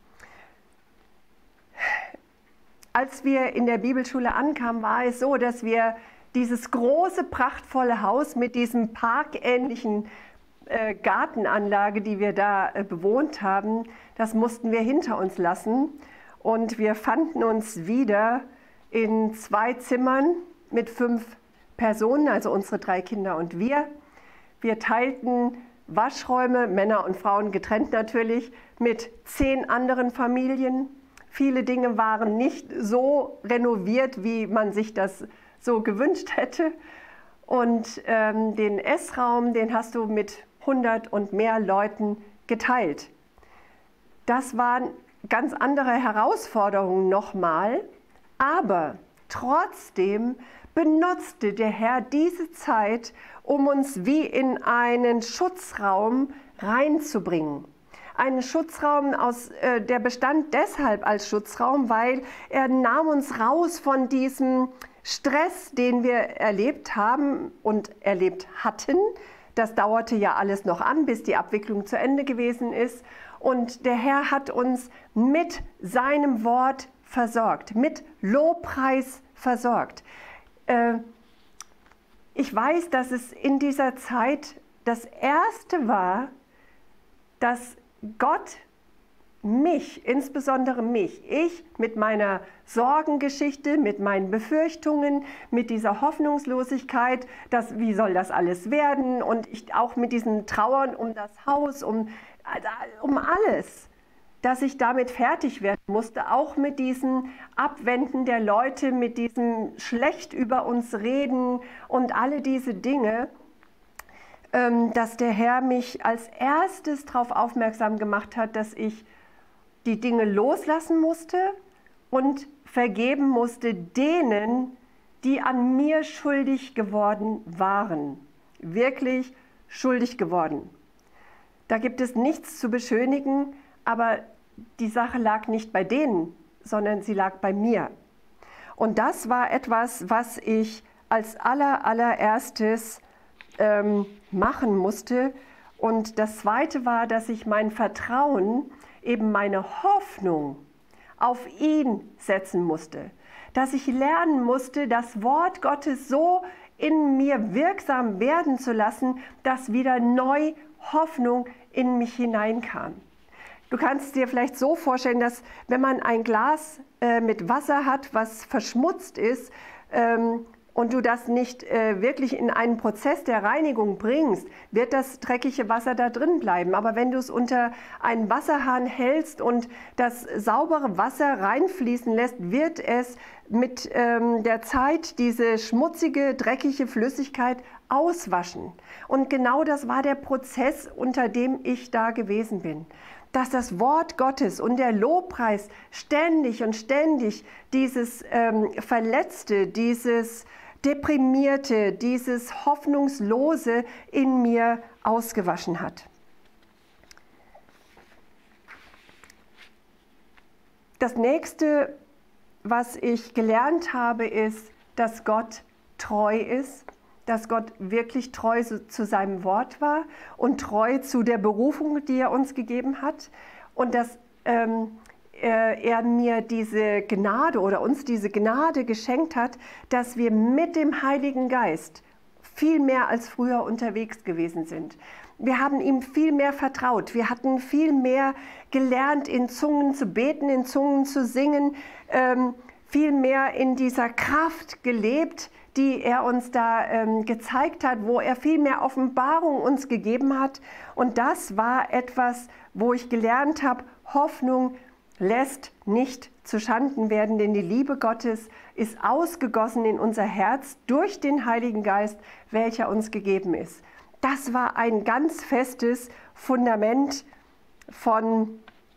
[SPEAKER 1] Als wir in der Bibelschule ankamen, war es so, dass wir dieses große, prachtvolle Haus mit diesem parkähnlichen Gartenanlage, die wir da bewohnt haben, das mussten wir hinter uns lassen. Und wir fanden uns wieder in 2 Zimmern mit 5 Personen, also unsere 3 Kinder und wir. Wir teilten Waschräume, Männer und Frauen getrennt natürlich, mit 10 anderen Familien. Viele Dinge waren nicht so renoviert, wie man sich das so gewünscht hätte. Und den Essraum, den hast du mit 100 und mehr Leuten geteilt. Das waren ganz andere Herausforderungen nochmal, aber trotzdem benutzte der Herr diese Zeit, um uns wie in einen Schutzraum reinzubringen. Einen Schutzraum, der bestand deshalb als Schutzraum, weil er nahm uns raus von diesem Stress, den wir erlebt haben und erlebt hatten. Das dauerte ja alles noch an, bis die Abwicklung zu Ende gewesen ist. Und der Herr hat uns mit seinem Wort versorgt, mit Lobpreis versorgt. Ich weiß, dass es in dieser Zeit das Erste war, dass Gott mich, insbesondere mich, ich mit meiner Sorgengeschichte, mit meinen Befürchtungen, mit dieser Hoffnungslosigkeit, wie soll das alles werden, und ich auch mit diesen Trauern um das Haus, um alles, dass ich damit fertig werden musste, auch mit diesen Abwenden der Leute, mit diesem schlecht über uns reden und alle diese Dinge, dass der Herr mich als erstes darauf aufmerksam gemacht hat, dass ich die Dinge loslassen musste und vergeben musste denen, die an mir schuldig geworden waren. Wirklich schuldig geworden. Da gibt es nichts zu beschönigen, aber die Sache lag nicht bei denen, sondern sie lag bei mir. Und das war etwas, was ich als allererstes machen musste. Und das Zweite war, dass ich mein Vertrauen, eben meine Hoffnung auf ihn setzen musste. Dass ich lernen musste, das Wort Gottes so in mir wirksam werden zu lassen, dass wieder neu Hoffnung in mich hineinkam. Du kannst dir vielleicht so vorstellen, dass wenn man ein Glas mit Wasser hat, was verschmutzt ist, und du das nicht wirklich in einen Prozess der Reinigung bringst, wird das dreckige Wasser da drin bleiben. Aber wenn du es unter einen Wasserhahn hältst und das saubere Wasser reinfließen lässt, wird es mit der Zeit diese schmutzige, dreckige Flüssigkeit auswaschen. Und genau das war der Prozess, unter dem ich da gewesen bin. Dass das Wort Gottes und der Lobpreis ständig und ständig dieses Verletzte, dieses Deprimierte, dieses Hoffnungslose in mir ausgewaschen hat. Das nächste, was ich gelernt habe, ist, dass Gott treu ist, dass Gott wirklich treu zu seinem Wort war und treu zu der Berufung, die er uns gegeben hat, und dass er mir diese Gnade oder uns diese Gnade geschenkt hat, dass wir mit dem Heiligen Geist viel mehr als früher unterwegs gewesen sind. wir haben ihm viel mehr vertraut. Wir hatten viel mehr gelernt, in Zungen zu beten, in Zungen zu singen, viel mehr in dieser Kraft gelebt, die er uns da gezeigt hat, wo er viel mehr Offenbarung uns gegeben hat. Und das war etwas, wo ich gelernt habe, Hoffnung lässt nicht zu Schanden werden, denn die Liebe Gottes ist ausgegossen in unser Herz durch den Heiligen Geist, welcher uns gegeben ist. Das war ein ganz festes Fundament, von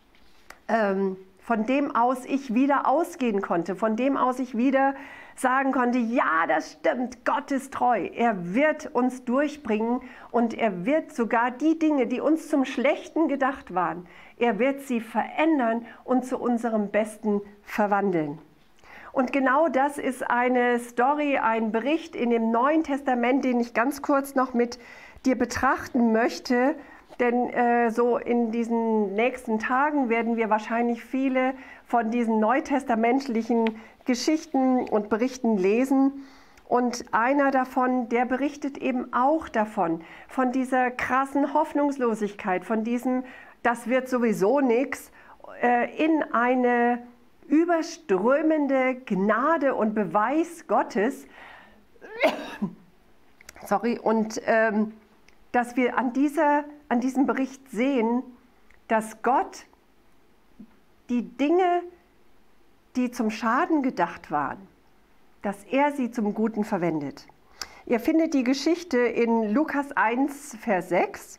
[SPEAKER 1] dem aus ich wieder ausgehen konnte, von dem aus ich wieder sagen konnte, ja, das stimmt, Gott ist treu. Er wird uns durchbringen und er wird sogar die Dinge, die uns zum Schlechten gedacht waren, er wird sie verändern und zu unserem Besten verwandeln. Und genau das ist eine Story, ein Bericht in dem Neuen Testament, den ich ganz kurz noch mit dir betrachten möchte. Denn so in diesen nächsten Tagen werden wir wahrscheinlich viele von diesen neutestamentlichen Geschichten und Berichten lesen. Und einer davon, der berichtet eben auch davon, von dieser krassen Hoffnungslosigkeit, von diesem, das wird sowieso nichts, in eine überströmende Gnade und Beweis Gottes. Sorry, und dass wir an diesem Bericht sehen, dass Gott die Dinge, die zum Schaden gedacht waren, dass er sie zum Guten verwendet. Ihr findet die Geschichte in Lukas 1, Vers 6.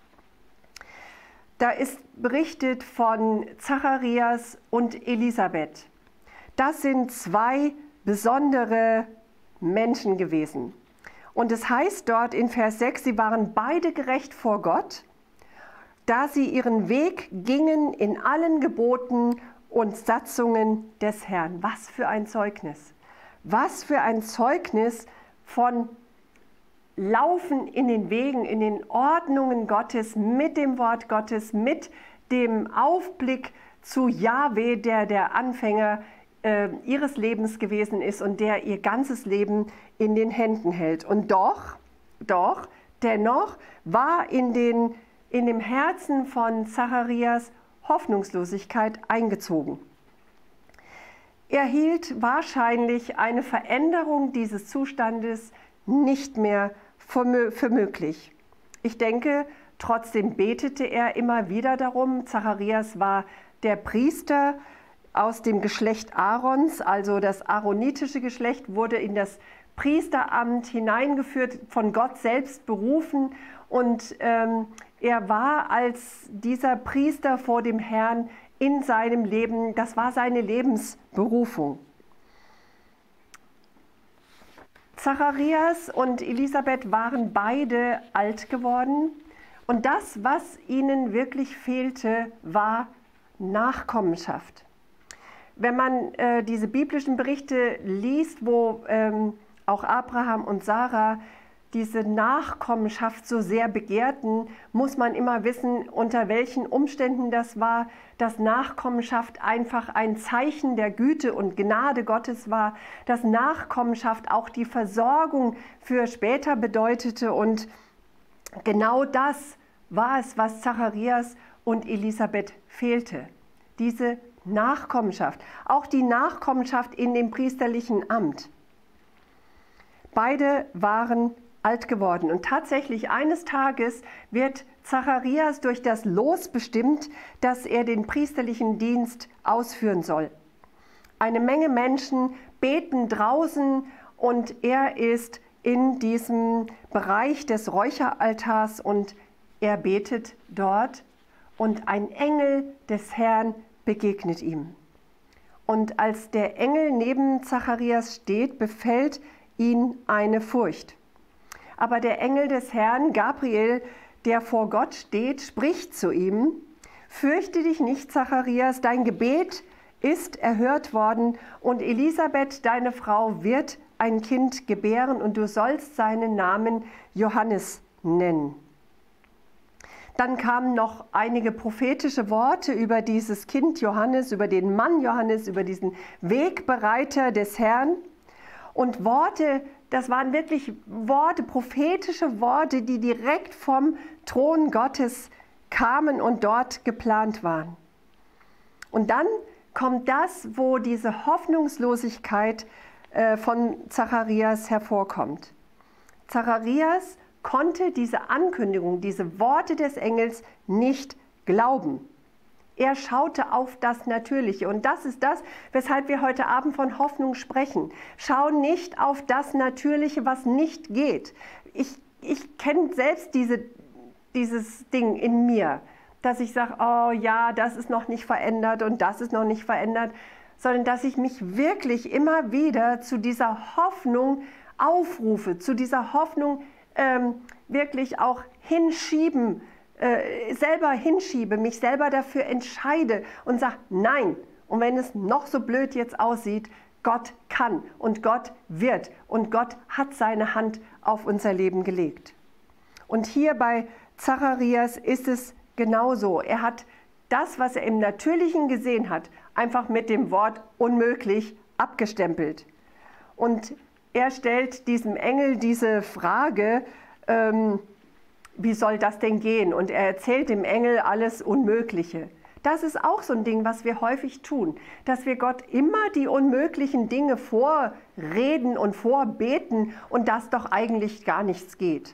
[SPEAKER 1] Da ist berichtet von Zacharias und Elisabeth. Das sind zwei besondere Menschen gewesen. Und es heißt dort in Vers 6, sie waren beide gerecht vor Gott, da sie ihren Weg gingen in allen Geboten und Satzungen des Herrn. Was für ein Zeugnis! Was für ein Zeugnis von Laufen in den Wegen, in den Ordnungen Gottes, mit dem Wort Gottes, mit dem Aufblick zu Jahwe, der der Anfänger ihres Lebens gewesen ist und der ihr ganzes Leben in den Händen hält. Und dennoch war in dem Herzen von Zacharias Hoffnungslosigkeit eingezogen. Er hielt wahrscheinlich eine Veränderung dieses Zustandes nicht mehr für möglich. Ich denke, trotzdem betete er immer wieder darum. Zacharias war der Priester aus dem Geschlecht Aarons, also das aaronitische Geschlecht wurde in das Priesteramt hineingeführt, von Gott selbst berufen, und er war als dieser Priester vor dem Herrn in seinem Leben, das war seine Lebensberufung. Zacharias und Elisabeth waren beide alt geworden und das, was ihnen wirklich fehlte, war Nachkommenschaft. Wenn man diese biblischen Berichte liest, wo auch Abraham und Sarah diese Nachkommenschaft so sehr begehrten, muss man immer wissen, unter welchen Umständen das war, dass Nachkommenschaft einfach ein Zeichen der Güte und Gnade Gottes war, dass Nachkommenschaft auch die Versorgung für später bedeutete, und genau das war es, was Zacharias und Elisabeth fehlte, diese Nachkommenschaft, auch die Nachkommenschaft in dem priesterlichen Amt. Beide waren alt geworden und tatsächlich eines Tages wird Zacharias durch das Los bestimmt, dass er den priesterlichen Dienst ausführen soll. Eine Menge Menschen beten draußen und er ist in diesem Bereich des Räucheraltars und er betet dort und ein Engel des Herrn begegnet ihm. Und als der Engel neben Zacharias steht, befällt ihn eine Furcht. Aber der Engel des Herrn, Gabriel, der vor Gott steht, spricht zu ihm: Fürchte dich nicht, Zacharias, dein Gebet ist erhört worden und Elisabeth, deine Frau, wird ein Kind gebären und du sollst seinen Namen Johannes nennen. Dann kamen noch einige prophetische Worte über dieses Kind Johannes, über den Mann Johannes, über diesen Wegbereiter des Herrn. Und Worte, das waren wirklich Worte, prophetische Worte, die direkt vom Thron Gottes kamen und dort geplant waren. Und dann kommt das, wo diese Hoffnungslosigkeit von Zacharias hervorkommt. Zacharias konnte diese Ankündigung, diese Worte des Engels nicht glauben. Er schaute auf das Natürliche. Und das ist das, weshalb wir heute Abend von Hoffnung sprechen. Schau nicht auf das Natürliche, was nicht geht. Ich kenne selbst dieses Ding in mir, dass ich sage, oh ja, das ist noch nicht verändert und das ist noch nicht verändert, sondern dass ich mich wirklich immer wieder zu dieser Hoffnung aufrufe, zu dieser Hoffnung wirklich auch selber hinschiebe, mich selber dafür entscheide und sage, nein. Und wenn es noch so blöd jetzt aussieht, Gott kann und Gott wird und Gott hat seine Hand auf unser Leben gelegt. Und hier bei Zacharias ist es genauso. Er hat das, was er im Natürlichen gesehen hat, einfach mit dem Wort unmöglich abgestempelt. Und er stellt diesem Engel diese Frage, wie soll das denn gehen? Und er erzählt dem Engel alles Unmögliche. Das ist auch so ein Ding, was wir häufig tun, dass wir Gott immer die unmöglichen Dinge vorreden und vorbeten und dass doch eigentlich gar nichts geht.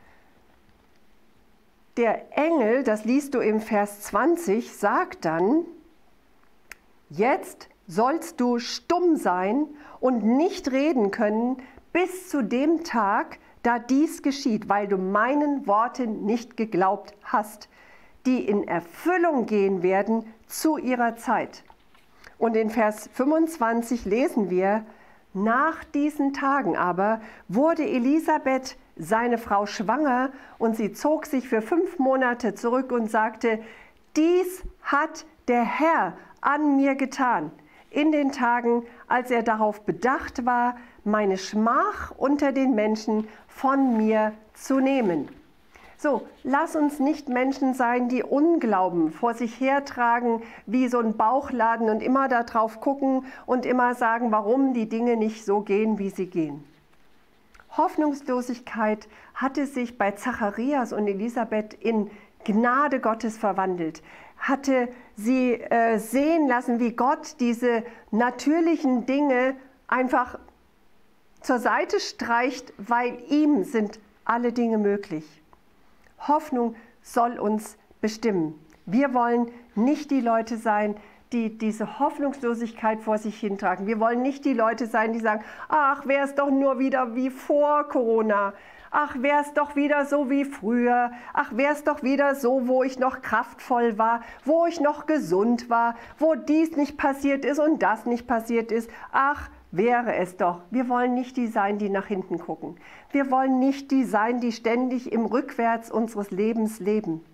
[SPEAKER 1] Der Engel, das liest du im Vers 20, sagt dann, jetzt sollst du stumm sein und nicht reden können bis zu dem Tag, da dies geschieht, weil du meinen Worten nicht geglaubt hast, die in Erfüllung gehen werden zu ihrer Zeit. Und in Vers 25 lesen wir, nach diesen Tagen aber wurde Elisabeth, seine Frau, schwanger und sie zog sich für 5 Monate zurück und sagte, dies hat der Herr an mir getan, in den Tagen, als er darauf bedacht war, meine Schmach unter den Menschen von mir zu nehmen. So, lass uns nicht Menschen sein, die Unglauben vor sich hertragen, wie so ein Bauchladen und immer darauf gucken und immer sagen, warum die Dinge nicht so gehen, wie sie gehen. Hoffnungslosigkeit hatte sich bei Zacharias und Elisabeth in Gnade Gottes verwandelt, hatte sie sehen lassen, wie Gott diese natürlichen Dinge einfach zur Seite streicht, weil ihm sind alle Dinge möglich. Hoffnung soll uns bestimmen. Wir wollen nicht die Leute sein, die diese Hoffnungslosigkeit vor sich hintragen. Wir wollen nicht die Leute sein, die sagen, ach, wäre es doch nur wieder wie vor Corona. Ach, wäre es doch wieder so wie früher. Ach, wäre es doch wieder so, wo ich noch kraftvoll war, wo ich noch gesund war, wo dies nicht passiert ist und das nicht passiert ist. Ach, wäre es doch. Wir wollen nicht die sein, die nach hinten gucken. Wir wollen nicht die sein, die ständig im Rückwärts unseres Lebens leben.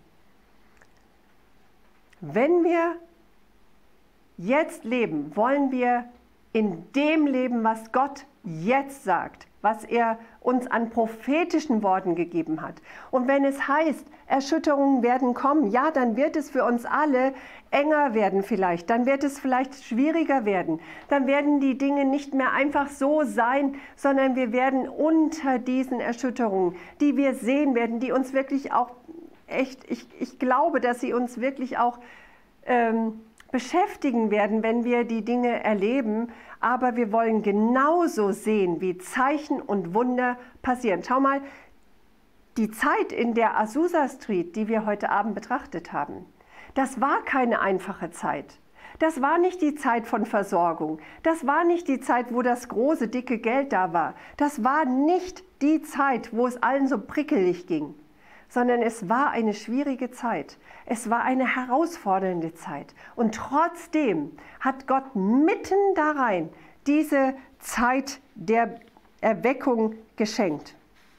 [SPEAKER 1] Wenn wir jetzt leben, wollen wir in dem leben, was Gott jetzt sagt, was er uns an prophetischen Worten gegeben hat. Und wenn es heißt, Erschütterungen werden kommen, ja, dann wird es für uns alle enger werden vielleicht, dann wird es vielleicht schwieriger werden, dann werden die Dinge nicht mehr einfach so sein, sondern wir werden unter diesen Erschütterungen, die wir sehen werden, die uns wirklich auch echt, ich glaube, dass sie uns wirklich auch beschäftigen werden, wenn wir die Dinge erleben, aber wir wollen genauso sehen, wie Zeichen und Wunder passieren. Schau mal, die Zeit in der Azusa Street, die wir heute Abend betrachtet haben, das war keine einfache Zeit. Das war nicht die Zeit von Versorgung. Das war nicht die Zeit, wo das große, dicke Geld da war. Das war nicht die Zeit, wo es allen so prickelig ging, sondern es war eine schwierige Zeit. Es war eine herausfordernde Zeit. Und trotzdem hat Gott mitten da rein diese Zeit der Erweckung geschenkt.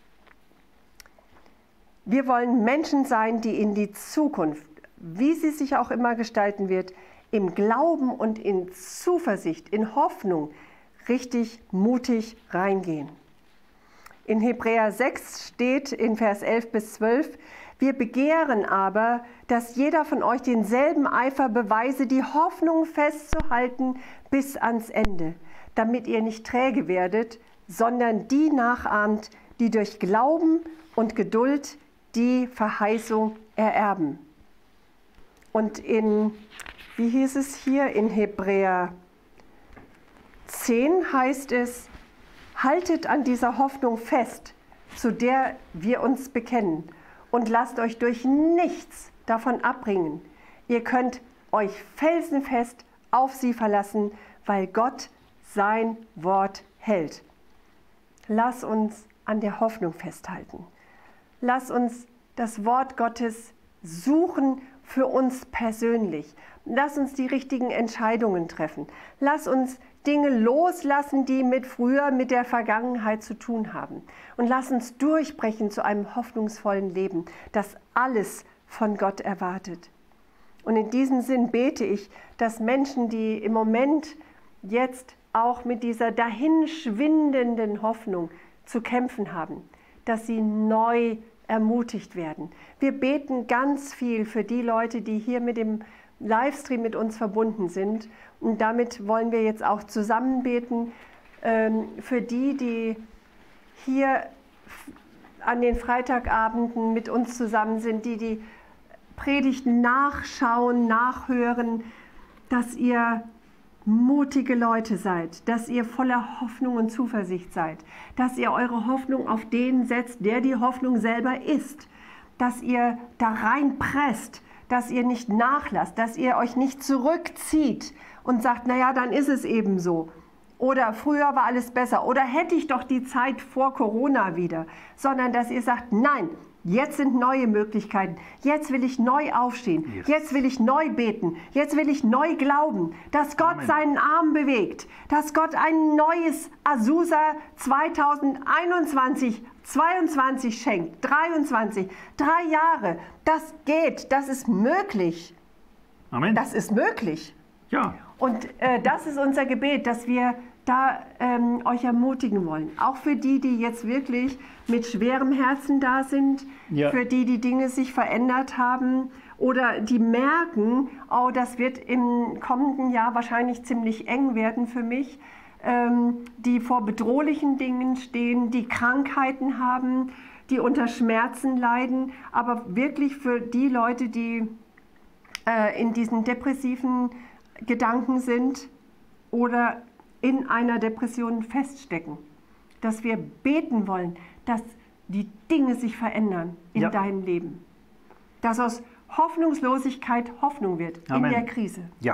[SPEAKER 1] Wir wollen Menschen sein, die in die Zukunft, wie sie sich auch immer gestalten wird, im Glauben und in Zuversicht, in Hoffnung richtig mutig reingehen. In Hebräer 6 steht in Vers 11 bis 12, wir begehren aber, dass jeder von euch denselben Eifer beweise, die Hoffnung festzuhalten bis ans Ende, damit ihr nicht träge werdet, sondern die nachahmt, die durch Glauben und Geduld die Verheißung ererben. Und wie hieß es hier, in Hebräer 10 heißt es, haltet an dieser Hoffnung fest, zu der wir uns bekennen, und lasst euch durch nichts davon abbringen. Ihr könnt euch felsenfest auf sie verlassen, weil Gott sein Wort hält. Lass uns an der Hoffnung festhalten. Lass uns das Wort Gottes suchen für uns persönlich. Lass uns die richtigen Entscheidungen treffen. Lass uns Dinge loslassen, die früher mit der Vergangenheit zu tun haben. Und lass uns durchbrechen zu einem hoffnungsvollen Leben, das alles von Gott erwartet. Und in diesem Sinn bete ich, dass Menschen, die im Moment jetzt auch mit dieser dahinschwindenden Hoffnung zu kämpfen haben, dass sie neu ermutigt werden. Wir beten ganz viel für die Leute, die hier mit dem Livestream mit uns verbunden sind. Und damit wollen wir jetzt auch zusammen beten für die, die hier an den Freitagabenden mit uns zusammen sind, die die Predigten nachschauen, nachhören, dass ihr mutige Leute seid, dass ihr voller Hoffnung und Zuversicht seid, dass ihr eure Hoffnung auf den setzt, der die Hoffnung selber ist, dass ihr da reinpresst, dass ihr nicht nachlasst, dass ihr euch nicht zurückzieht und sagt, naja, dann ist es eben so. Oder früher war alles besser. Oder hätte ich doch die Zeit vor Corona wieder. Sondern dass ihr sagt, nein, jetzt sind neue Möglichkeiten. Jetzt will ich neu aufstehen. Yes. Jetzt will ich neu beten. Jetzt will ich neu glauben, dass Gott
[SPEAKER 2] Amen.
[SPEAKER 1] Seinen Arm bewegt. Dass Gott ein neues Azusa 2021, 22 schenkt. 23, 3 Jahre. Das geht. Das ist möglich.
[SPEAKER 2] Amen.
[SPEAKER 1] Das ist möglich.
[SPEAKER 2] Ja.
[SPEAKER 1] Und das ist unser Gebet, dass wir da euch ermutigen wollen. Auch für die, die jetzt wirklich mit schwerem Herzen da sind,
[SPEAKER 2] Ja.
[SPEAKER 1] für die, die Dinge sich verändert haben oder die merken, oh, das wird im kommenden Jahr wahrscheinlich ziemlich eng werden für mich, die vor bedrohlichen Dingen stehen, die Krankheiten haben, die unter Schmerzen leiden, aber wirklich für die Leute, die in diesen depressiven Gedanken sind oder in einer Depression feststecken, dass wir beten wollen, dass die Dinge sich verändern in
[SPEAKER 2] Ja.
[SPEAKER 1] deinem Leben, dass aus Hoffnungslosigkeit Hoffnung wird
[SPEAKER 2] Amen.
[SPEAKER 1] in der Krise.
[SPEAKER 2] Ja.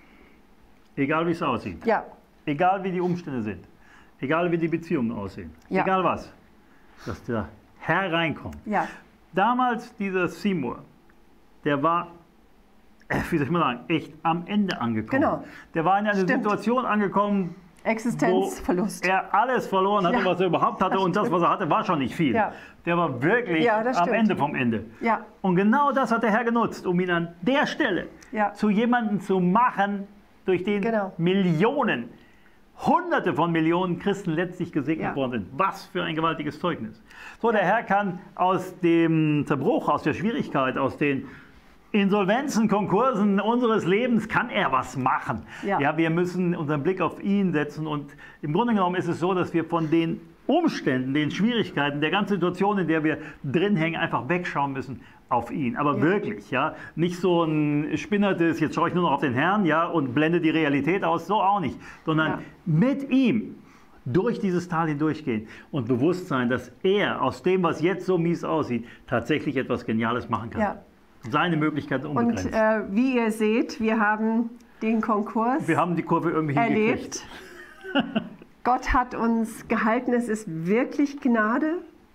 [SPEAKER 2] Egal wie es aussieht.
[SPEAKER 1] Ja,
[SPEAKER 2] Egal wie die Umstände sind. Egal wie die Beziehungen aussehen.
[SPEAKER 1] Ja.
[SPEAKER 2] Egal was. Dass der Herr reinkommt.
[SPEAKER 1] ja,
[SPEAKER 2] Damals dieser Seymour, der war, wie soll ich mal sagen, echt am Ende angekommen.
[SPEAKER 1] Genau.
[SPEAKER 2] Der war in einer
[SPEAKER 1] Stimmt.
[SPEAKER 2] Situation angekommen,
[SPEAKER 1] Existenzverlust.
[SPEAKER 2] wo er alles verloren hatte,
[SPEAKER 1] Ja,
[SPEAKER 2] was er überhaupt hatte.
[SPEAKER 1] das
[SPEAKER 2] Und das,
[SPEAKER 1] stimmt.
[SPEAKER 2] was er hatte, war schon nicht viel.
[SPEAKER 1] Ja.
[SPEAKER 2] Der war wirklich
[SPEAKER 1] Ja, das
[SPEAKER 2] am
[SPEAKER 1] stimmt.
[SPEAKER 2] Ende vom Ende.
[SPEAKER 1] Ja.
[SPEAKER 2] Und genau das hat der Herr genutzt, um ihn an der Stelle
[SPEAKER 1] Ja.
[SPEAKER 2] zu jemandem zu machen, durch den
[SPEAKER 1] Genau.
[SPEAKER 2] Millionen, Hunderte von Millionen Christen letztlich gesegnet
[SPEAKER 1] Ja.
[SPEAKER 2] worden sind. Was für ein gewaltiges Zeugnis. So, der Herr kann aus dem Zerbruch, aus der Schwierigkeit, aus den Insolvenzen, Konkursen unseres Lebens kann er was machen.
[SPEAKER 1] Ja.
[SPEAKER 2] Ja, wir müssen unseren Blick auf ihn setzen und im Grunde genommen ist es so, dass wir von den Umständen, den Schwierigkeiten, der ganzen Situation, in der wir drin hängen, einfach wegschauen müssen auf ihn. Aber
[SPEAKER 1] Ja.
[SPEAKER 2] wirklich, ja, nicht so ein spinnertes, jetzt schaue ich nur noch auf den Herrn, ja, und blende die Realität aus, so auch nicht, sondern
[SPEAKER 1] Ja.
[SPEAKER 2] mit ihm durch dieses Tal hindurchgehen und bewusst sein, dass er aus dem, was jetzt so mies aussieht, tatsächlich etwas Geniales machen kann.
[SPEAKER 1] Ja.
[SPEAKER 2] Seine Möglichkeiten unbegrenzt.
[SPEAKER 1] Und wie ihr seht, wir haben den Konkurs
[SPEAKER 2] Wir haben die Kurve irgendwie hingekriegt.
[SPEAKER 1] erlebt. Gott hat uns gehalten, es ist wirklich Gnade.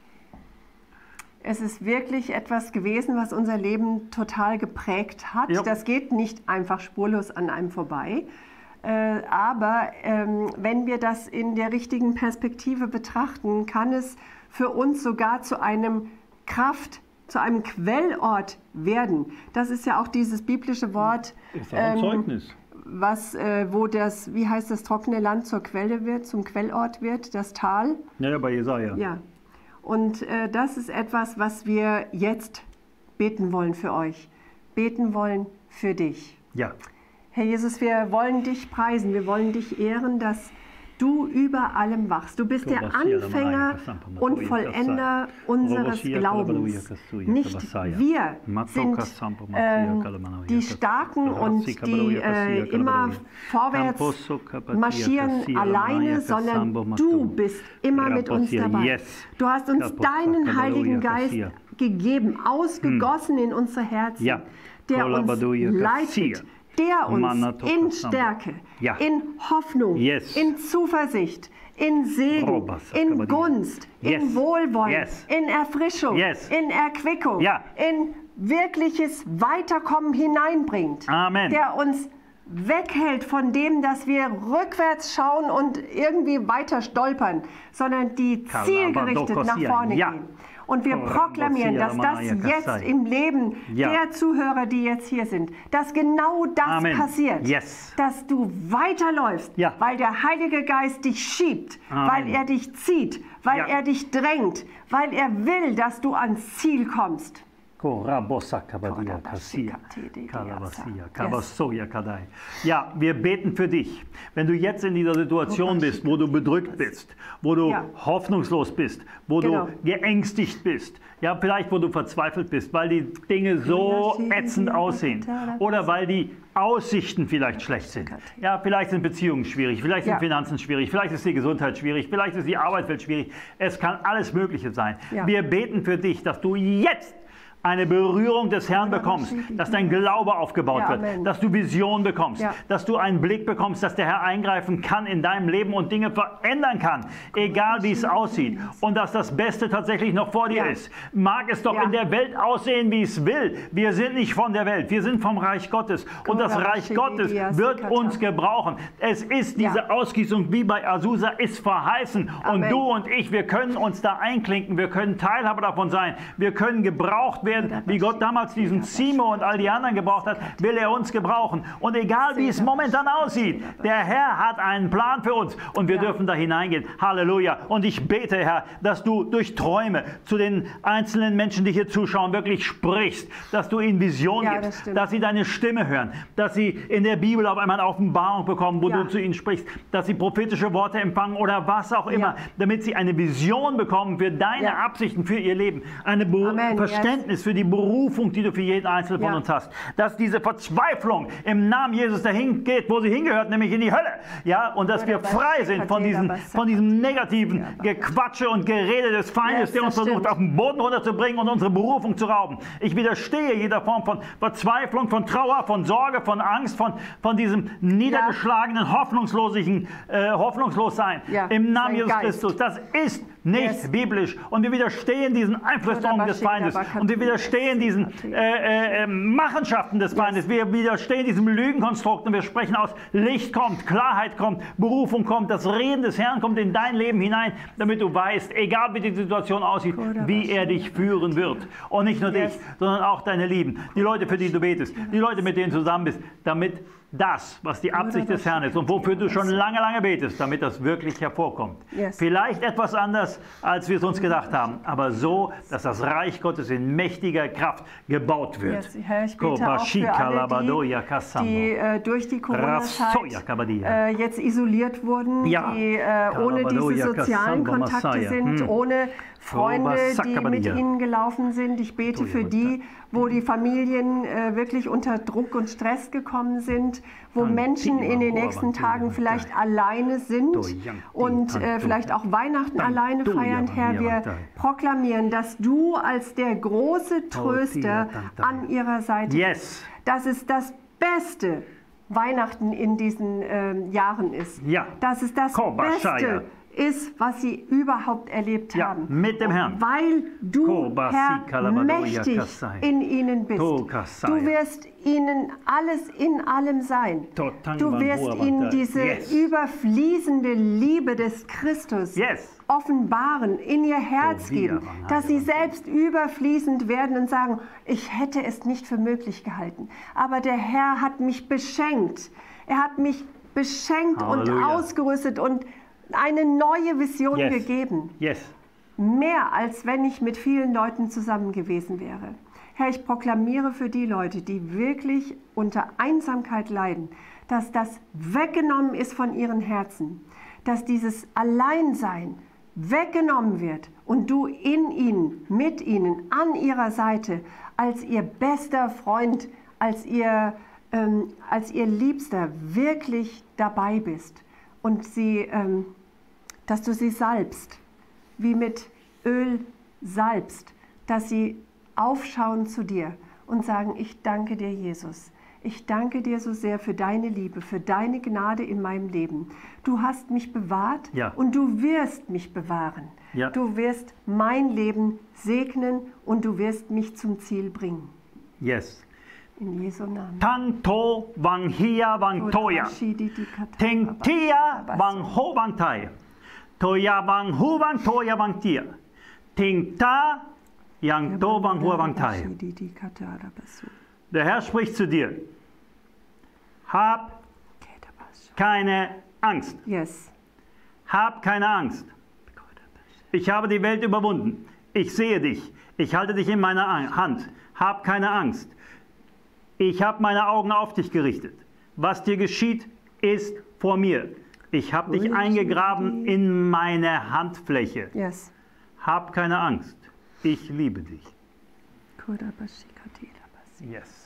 [SPEAKER 1] Es ist wirklich etwas gewesen, was unser Leben total geprägt hat.
[SPEAKER 2] Ja.
[SPEAKER 1] Das geht nicht einfach spurlos an einem vorbei. Aber wenn wir das in der richtigen Perspektive betrachten, kann es für uns sogar zu einem zu einem Quellort werden. Das ist ja auch dieses biblische Wort,
[SPEAKER 2] Ist auch ein Zeugnis.
[SPEAKER 1] wo das, wie heißt das, trockene Land zur Quelle wird, zum Quellort wird, das Tal.
[SPEAKER 2] Ja, bei Jesaja.
[SPEAKER 1] Ja. Und das ist etwas, was wir jetzt beten wollen für euch, beten wollen für dich.
[SPEAKER 2] Ja.
[SPEAKER 1] Herr Jesus, wir wollen dich preisen, wir wollen dich ehren, dass du über allem wachst. Du bist der Anfänger und Vollender unseres Glaubens. Nicht wir sind die Starken und die immer vorwärts marschieren alleine, sondern du bist immer mit uns dabei. Du hast uns deinen Heiligen Geist gegeben, ausgegossen in unsere Herzen, der uns leitet, der uns in Stärke, in Hoffnung, in Zuversicht, in Segen, in Gunst, in Wohlwollen, in Erfrischung, in Erquickung, in wirkliches Weiterkommen hineinbringt,
[SPEAKER 2] Amen.
[SPEAKER 1] der uns weghält von dem, dass wir rückwärts schauen und irgendwie weiter stolpern, sondern die zielgerichtet nach vorne gehen. Und wir proklamieren, dass das jetzt im Leben der Zuhörer, die jetzt hier sind, dass genau das passiert. Dass du weiterläufst, weil der Heilige Geist dich schiebt, weil er dich zieht, weil er dich drängt, weil er will, dass du ans Ziel kommst.
[SPEAKER 2] Ja, wir beten für dich. Wenn du jetzt in dieser Situation bist, wo du bedrückt bist, wo du hoffnungslos bist, wo du geängstigt bist, ja, vielleicht wo du verzweifelt bist, weil die Dinge so ätzend aussehen oder weil die Aussichten vielleicht schlecht sind. Ja, vielleicht sind Beziehungen schwierig, vielleicht sind Finanzen schwierig, vielleicht ist die Gesundheit schwierig, vielleicht ist die Arbeitswelt schwierig. Es kann alles Mögliche sein. Wir beten für dich, dass du jetzt eine Berührung des Herrn bekommst, dass dein Glaube aufgebaut wird, dass du Vision bekommst, dass du einen Blick bekommst, dass der Herr eingreifen kann in deinem Leben und Dinge verändern kann, egal wie es aussieht, und dass das Beste tatsächlich noch vor dir ist. Mag es doch in der Welt aussehen, wie es will. Wir sind nicht von der Welt, wir sind vom Reich Gottes, und das Reich Gottes wird uns gebrauchen. Es ist diese Ausgießung, wie bei Azusa, ist verheißen, und du und ich, wir können uns da einklinken, wir können Teilhaber davon sein, wir können gebraucht werden. Wie Gott damals diesen Zimo und all die anderen gebraucht hat, will er uns gebrauchen. Und egal wie es momentan aussieht, der Herr hat einen Plan für uns und wir dürfen da hineingehen. Halleluja. Und ich bete, Herr, dass du durch Träume zu den einzelnen Menschen, die hier zuschauen, wirklich sprichst, dass du ihnen Vision gibst, dass sie deine Stimme hören, dass sie in der Bibel auf einmal eine Offenbarung bekommen, wo du zu ihnen sprichst, dass sie prophetische Worte empfangen oder was auch immer, damit sie eine Vision bekommen für deine Absichten, für ihr Leben, eine Verständnis für die Berufung, die du für jeden Einzelnen von uns hast. Dass diese Verzweiflung im Namen Jesus dahin geht, wo sie hingehört, nämlich in die Hölle. Ja, und dass wir frei sind von diesem negativen Gequatsche und Gerede des Feindes, der uns versucht, auf den Boden runterzubringen und unsere Berufung zu rauben. Ich widerstehe jeder Form von Verzweiflung, von Trauer, von Sorge, von Angst, von diesem niedergeschlagenen, Hoffnungslossein. Im Namen Jesus Christus. Das ist nicht biblisch. Und wir widerstehen diesen Einflüsterungen des Feindes. Und wir widerstehen diesen Machenschaften des Feindes. Wir widerstehen diesem Lügenkonstrukt. Und wir sprechen aus, Licht kommt, Klarheit kommt, Berufung kommt, das Reden des Herrn kommt in dein Leben hinein, damit du weißt, egal wie die Situation aussieht, wie er dich führen wird. Und nicht nur dich, sondern auch deine Lieben, die Leute, für die du betest, die Leute, mit denen du zusammen bist, damit das, was die Absicht des Herrn ist und wofür du schon lange, lange betest, damit das wirklich hervorkommt. Vielleicht etwas anders, als wir es uns gedacht haben, aber so, dass das Reich Gottes in mächtiger Kraft gebaut wird.
[SPEAKER 1] Herr, ich bete auch für alle die durch die Corona-Zeit jetzt isoliert wurden, die ohne diese sozialen Kontakte sind, ohne Freunde, die mit ihnen gelaufen sind. Ich bete für die, wo die Familien wirklich unter Druck und Stress gekommen sind, wo Menschen in den nächsten Tagen vielleicht alleine sind und vielleicht auch Weihnachten alleine feiern. Herr, wir proklamieren, dass du als der große Tröster an ihrer Seite bist. Dass es das Beste Weihnachten in diesen Jahren ist. Dass es das Beste ist, was sie überhaupt erlebt haben.
[SPEAKER 2] Mit dem Herrn.
[SPEAKER 1] Weil du, Herr, mächtig in ihnen bist. Du wirst ihnen alles in allem sein. Du wirst ihnen diese überfließende Liebe des Christus offenbaren, in ihr Herz geben, dass sie selbst überfließend werden und sagen, ich hätte es nicht für möglich gehalten. Aber der Herr hat mich beschenkt. Er hat mich beschenkt und ausgerüstet und eine neue Vision gegeben. Mehr als wenn ich mit vielen Leuten zusammen gewesen wäre. Herr, ich proklamiere für die Leute, die wirklich unter Einsamkeit leiden, dass das weggenommen ist von ihren Herzen. dass dieses Alleinsein weggenommen wird und du in ihnen, mit ihnen, an ihrer Seite, als ihr bester Freund, als ihr Liebster wirklich dabei bist und dass du sie salbst, wie mit Öl salbst, dass sie aufschauen zu dir und sagen, ich danke dir, Jesus. Ich danke dir so sehr für deine Liebe, für deine Gnade in meinem Leben. Du hast mich bewahrt und du wirst mich bewahren. Ja. Du wirst mein Leben segnen und du wirst mich zum Ziel bringen.
[SPEAKER 2] Yes.
[SPEAKER 1] In Jesu Namen.
[SPEAKER 2] Tang to wang hia wang toya. Teng tia wang ho wang tai. Toya wang hu wang toya wang tia. Ting ta yang to wang hu wang tai. Der Herr spricht zu dir. Hab keine Angst.
[SPEAKER 1] Yes.
[SPEAKER 2] Hab keine Angst. Ich habe die Welt überwunden. Ich sehe dich. Ich halte dich in meiner Hand. Hab keine Angst. Ich habe meine Augen auf dich gerichtet. Was dir geschieht, ist vor mir. Ich habe dich eingegraben in meine Handfläche.
[SPEAKER 1] Yes.
[SPEAKER 2] Hab keine Angst. Ich liebe dich.
[SPEAKER 1] Yes.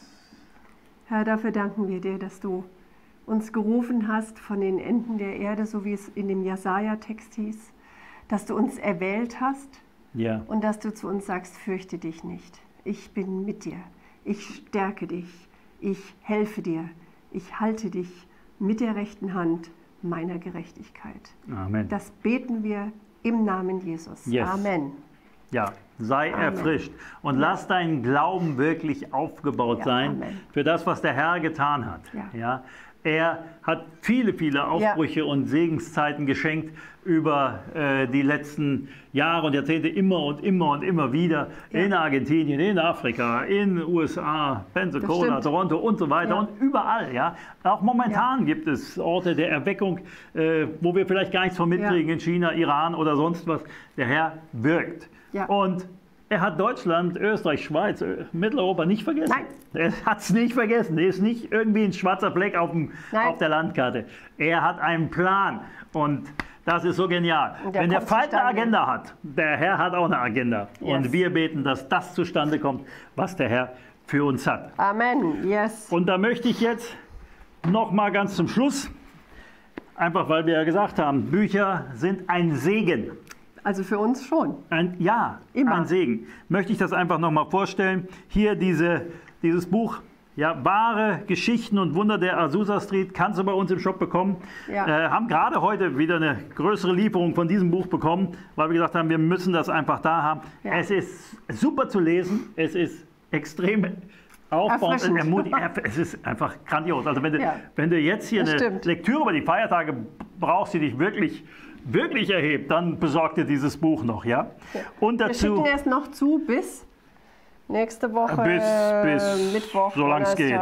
[SPEAKER 1] Herr, dafür danken wir dir, dass du uns gerufen hast von den Enden der Erde, so wie es in dem Jesaja-Text hieß, dass du uns erwählt hast und dass du zu uns sagst, fürchte dich nicht. Ich bin mit dir. Ich stärke dich. Ich helfe dir. Ich halte dich mit der rechten Hand meiner Gerechtigkeit.
[SPEAKER 2] Amen.
[SPEAKER 1] Das beten wir im Namen Jesus.
[SPEAKER 2] Yes.
[SPEAKER 1] Amen.
[SPEAKER 2] Ja, sei erfrischt und lass deinen Glauben wirklich aufgebaut sein für das, was der Herr getan hat. Ja, er hat viele, viele Aufbrüche und Segenszeiten geschenkt über die letzten Jahre und Jahrzehnte immer und immer und immer wieder in Argentinien, in Afrika, in den USA, Pensacola, Toronto und so weiter und überall. Ja. Auch momentan gibt es Orte der Erweckung, wo wir vielleicht gar nichts von mitkriegen, in China, Iran oder sonst was. Der Herr wirkt. Ja. Und er hat Deutschland, Österreich, Schweiz, Mitteleuropa nicht vergessen.
[SPEAKER 1] Nein.
[SPEAKER 2] Er hat es nicht vergessen. Er ist nicht irgendwie ein schwarzer Fleck auf der Landkarte. Er hat einen Plan. Und das ist so genial. Wenn der Feind eine Agenda hat, der Herr hat auch eine Agenda. Yes. Und wir beten, dass das zustande kommt, was der Herr für uns hat.
[SPEAKER 1] Amen. Yes.
[SPEAKER 2] Und da möchte ich jetzt noch mal ganz zum Schluss, einfach weil wir ja gesagt haben, Bücher sind ein Segen.
[SPEAKER 1] Also für uns schon.
[SPEAKER 2] Ein Segen. Möchte ich das einfach noch mal vorstellen. Hier dieses Buch, wahre Geschichten und Wunder der Azusa Street, kannst du bei uns im Shop bekommen. Ja. Haben gerade heute wieder eine größere Lieferung von diesem Buch bekommen, weil wir gesagt haben, wir müssen das einfach da haben. Ja. Es ist super zu lesen, es ist extrem aufbauend und ermutigend. Es ist einfach grandios. Also wenn du jetzt hier eine Lektüre über die Feiertage brauchst, die dich wirklich erhebt, dann besorg dir dieses Buch noch, ja? Und dazu,
[SPEAKER 1] wir schicken es noch zu bis nächste Woche,
[SPEAKER 2] bis
[SPEAKER 1] Mittwoch,
[SPEAKER 2] solange es geht.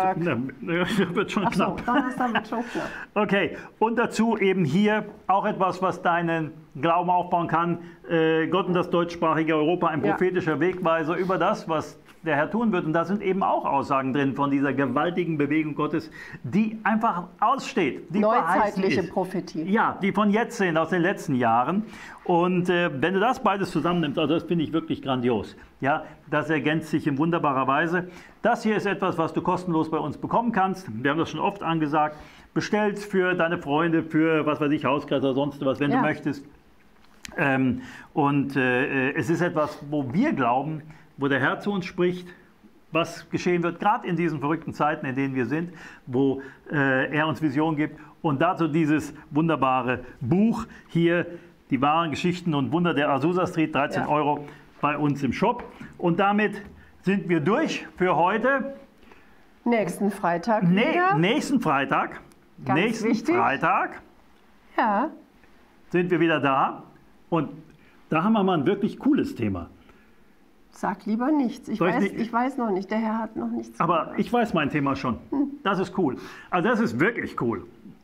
[SPEAKER 2] Wird schon knapp.
[SPEAKER 1] Donnerstag wird schon knapp.
[SPEAKER 2] Okay, und dazu eben hier auch etwas, was deinen Glauben aufbauen kann. Gott und das deutschsprachige Europa, ein prophetischer Wegweiser über das, was der Herr tun wird. Und da sind eben auch Aussagen drin von dieser gewaltigen Bewegung Gottes, die einfach aussteht. Die
[SPEAKER 1] neuzeitliche Prophetie.
[SPEAKER 2] Ja, die von jetzt sind, aus den letzten Jahren. Und wenn du das beides zusammennimmst, also das finde ich wirklich grandios. Ja, das ergänzt sich in wunderbarer Weise. Das hier ist etwas, was du kostenlos bei uns bekommen kannst. Wir haben das schon oft angesagt. Bestellst für deine Freunde, für was weiß ich, Hauskreis oder sonst was, wenn du möchtest. Es ist etwas, wo wir glauben, wo der Herr zu uns spricht, was geschehen wird, gerade in diesen verrückten Zeiten, in denen wir sind, wo er uns Vision gibt. Und dazu dieses wunderbare Buch hier, die wahren Geschichten und Wunder der Azusa Street, 13 € bei uns im Shop. Und damit sind wir durch für heute.
[SPEAKER 1] Nächsten Freitag wieder.
[SPEAKER 2] Nächsten Freitag.
[SPEAKER 1] Ganz wichtig.
[SPEAKER 2] Freitag sind wir wieder da. Und da haben wir mal ein wirklich cooles Thema.
[SPEAKER 1] Sag lieber nichts. Ich weiß noch nicht. Der Herr hat noch nichts
[SPEAKER 2] Aber
[SPEAKER 1] gesagt.
[SPEAKER 2] Ich weiß mein Thema schon. Das ist cool. Also das ist wirklich cool.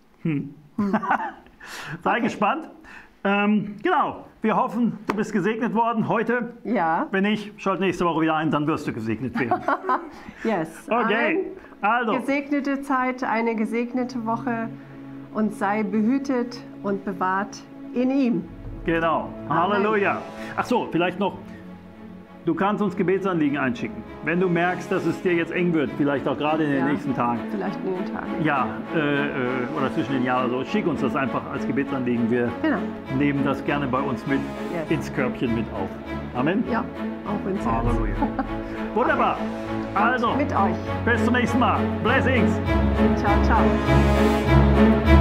[SPEAKER 2] Sei gespannt. Genau. Wir hoffen, du bist gesegnet worden heute.
[SPEAKER 1] Ja.
[SPEAKER 2] Wenn nicht, schalt nächste Woche wieder ein, dann wirst du gesegnet werden.
[SPEAKER 1] Yes.
[SPEAKER 2] Okay. Also.
[SPEAKER 1] Gesegnete Zeit, eine gesegnete Woche und sei behütet und bewahrt in ihm.
[SPEAKER 2] Genau. Halleluja. Ach so, vielleicht noch. Du kannst uns Gebetsanliegen einschicken. Wenn du merkst, dass es dir jetzt eng wird, vielleicht auch gerade in den nächsten Tagen.
[SPEAKER 1] Vielleicht in den Tagen.
[SPEAKER 2] Ja, oder zwischen den Jahren oder so. Schick uns das einfach als Gebetsanliegen. Wir nehmen das gerne bei uns mit ins Körbchen mit auf. Amen.
[SPEAKER 1] Ja, auch ins Herz.
[SPEAKER 2] Halleluja. Wunderbar. Also,
[SPEAKER 1] mit euch.
[SPEAKER 2] Bis zum nächsten Mal. Blessings.
[SPEAKER 1] Ciao, ciao.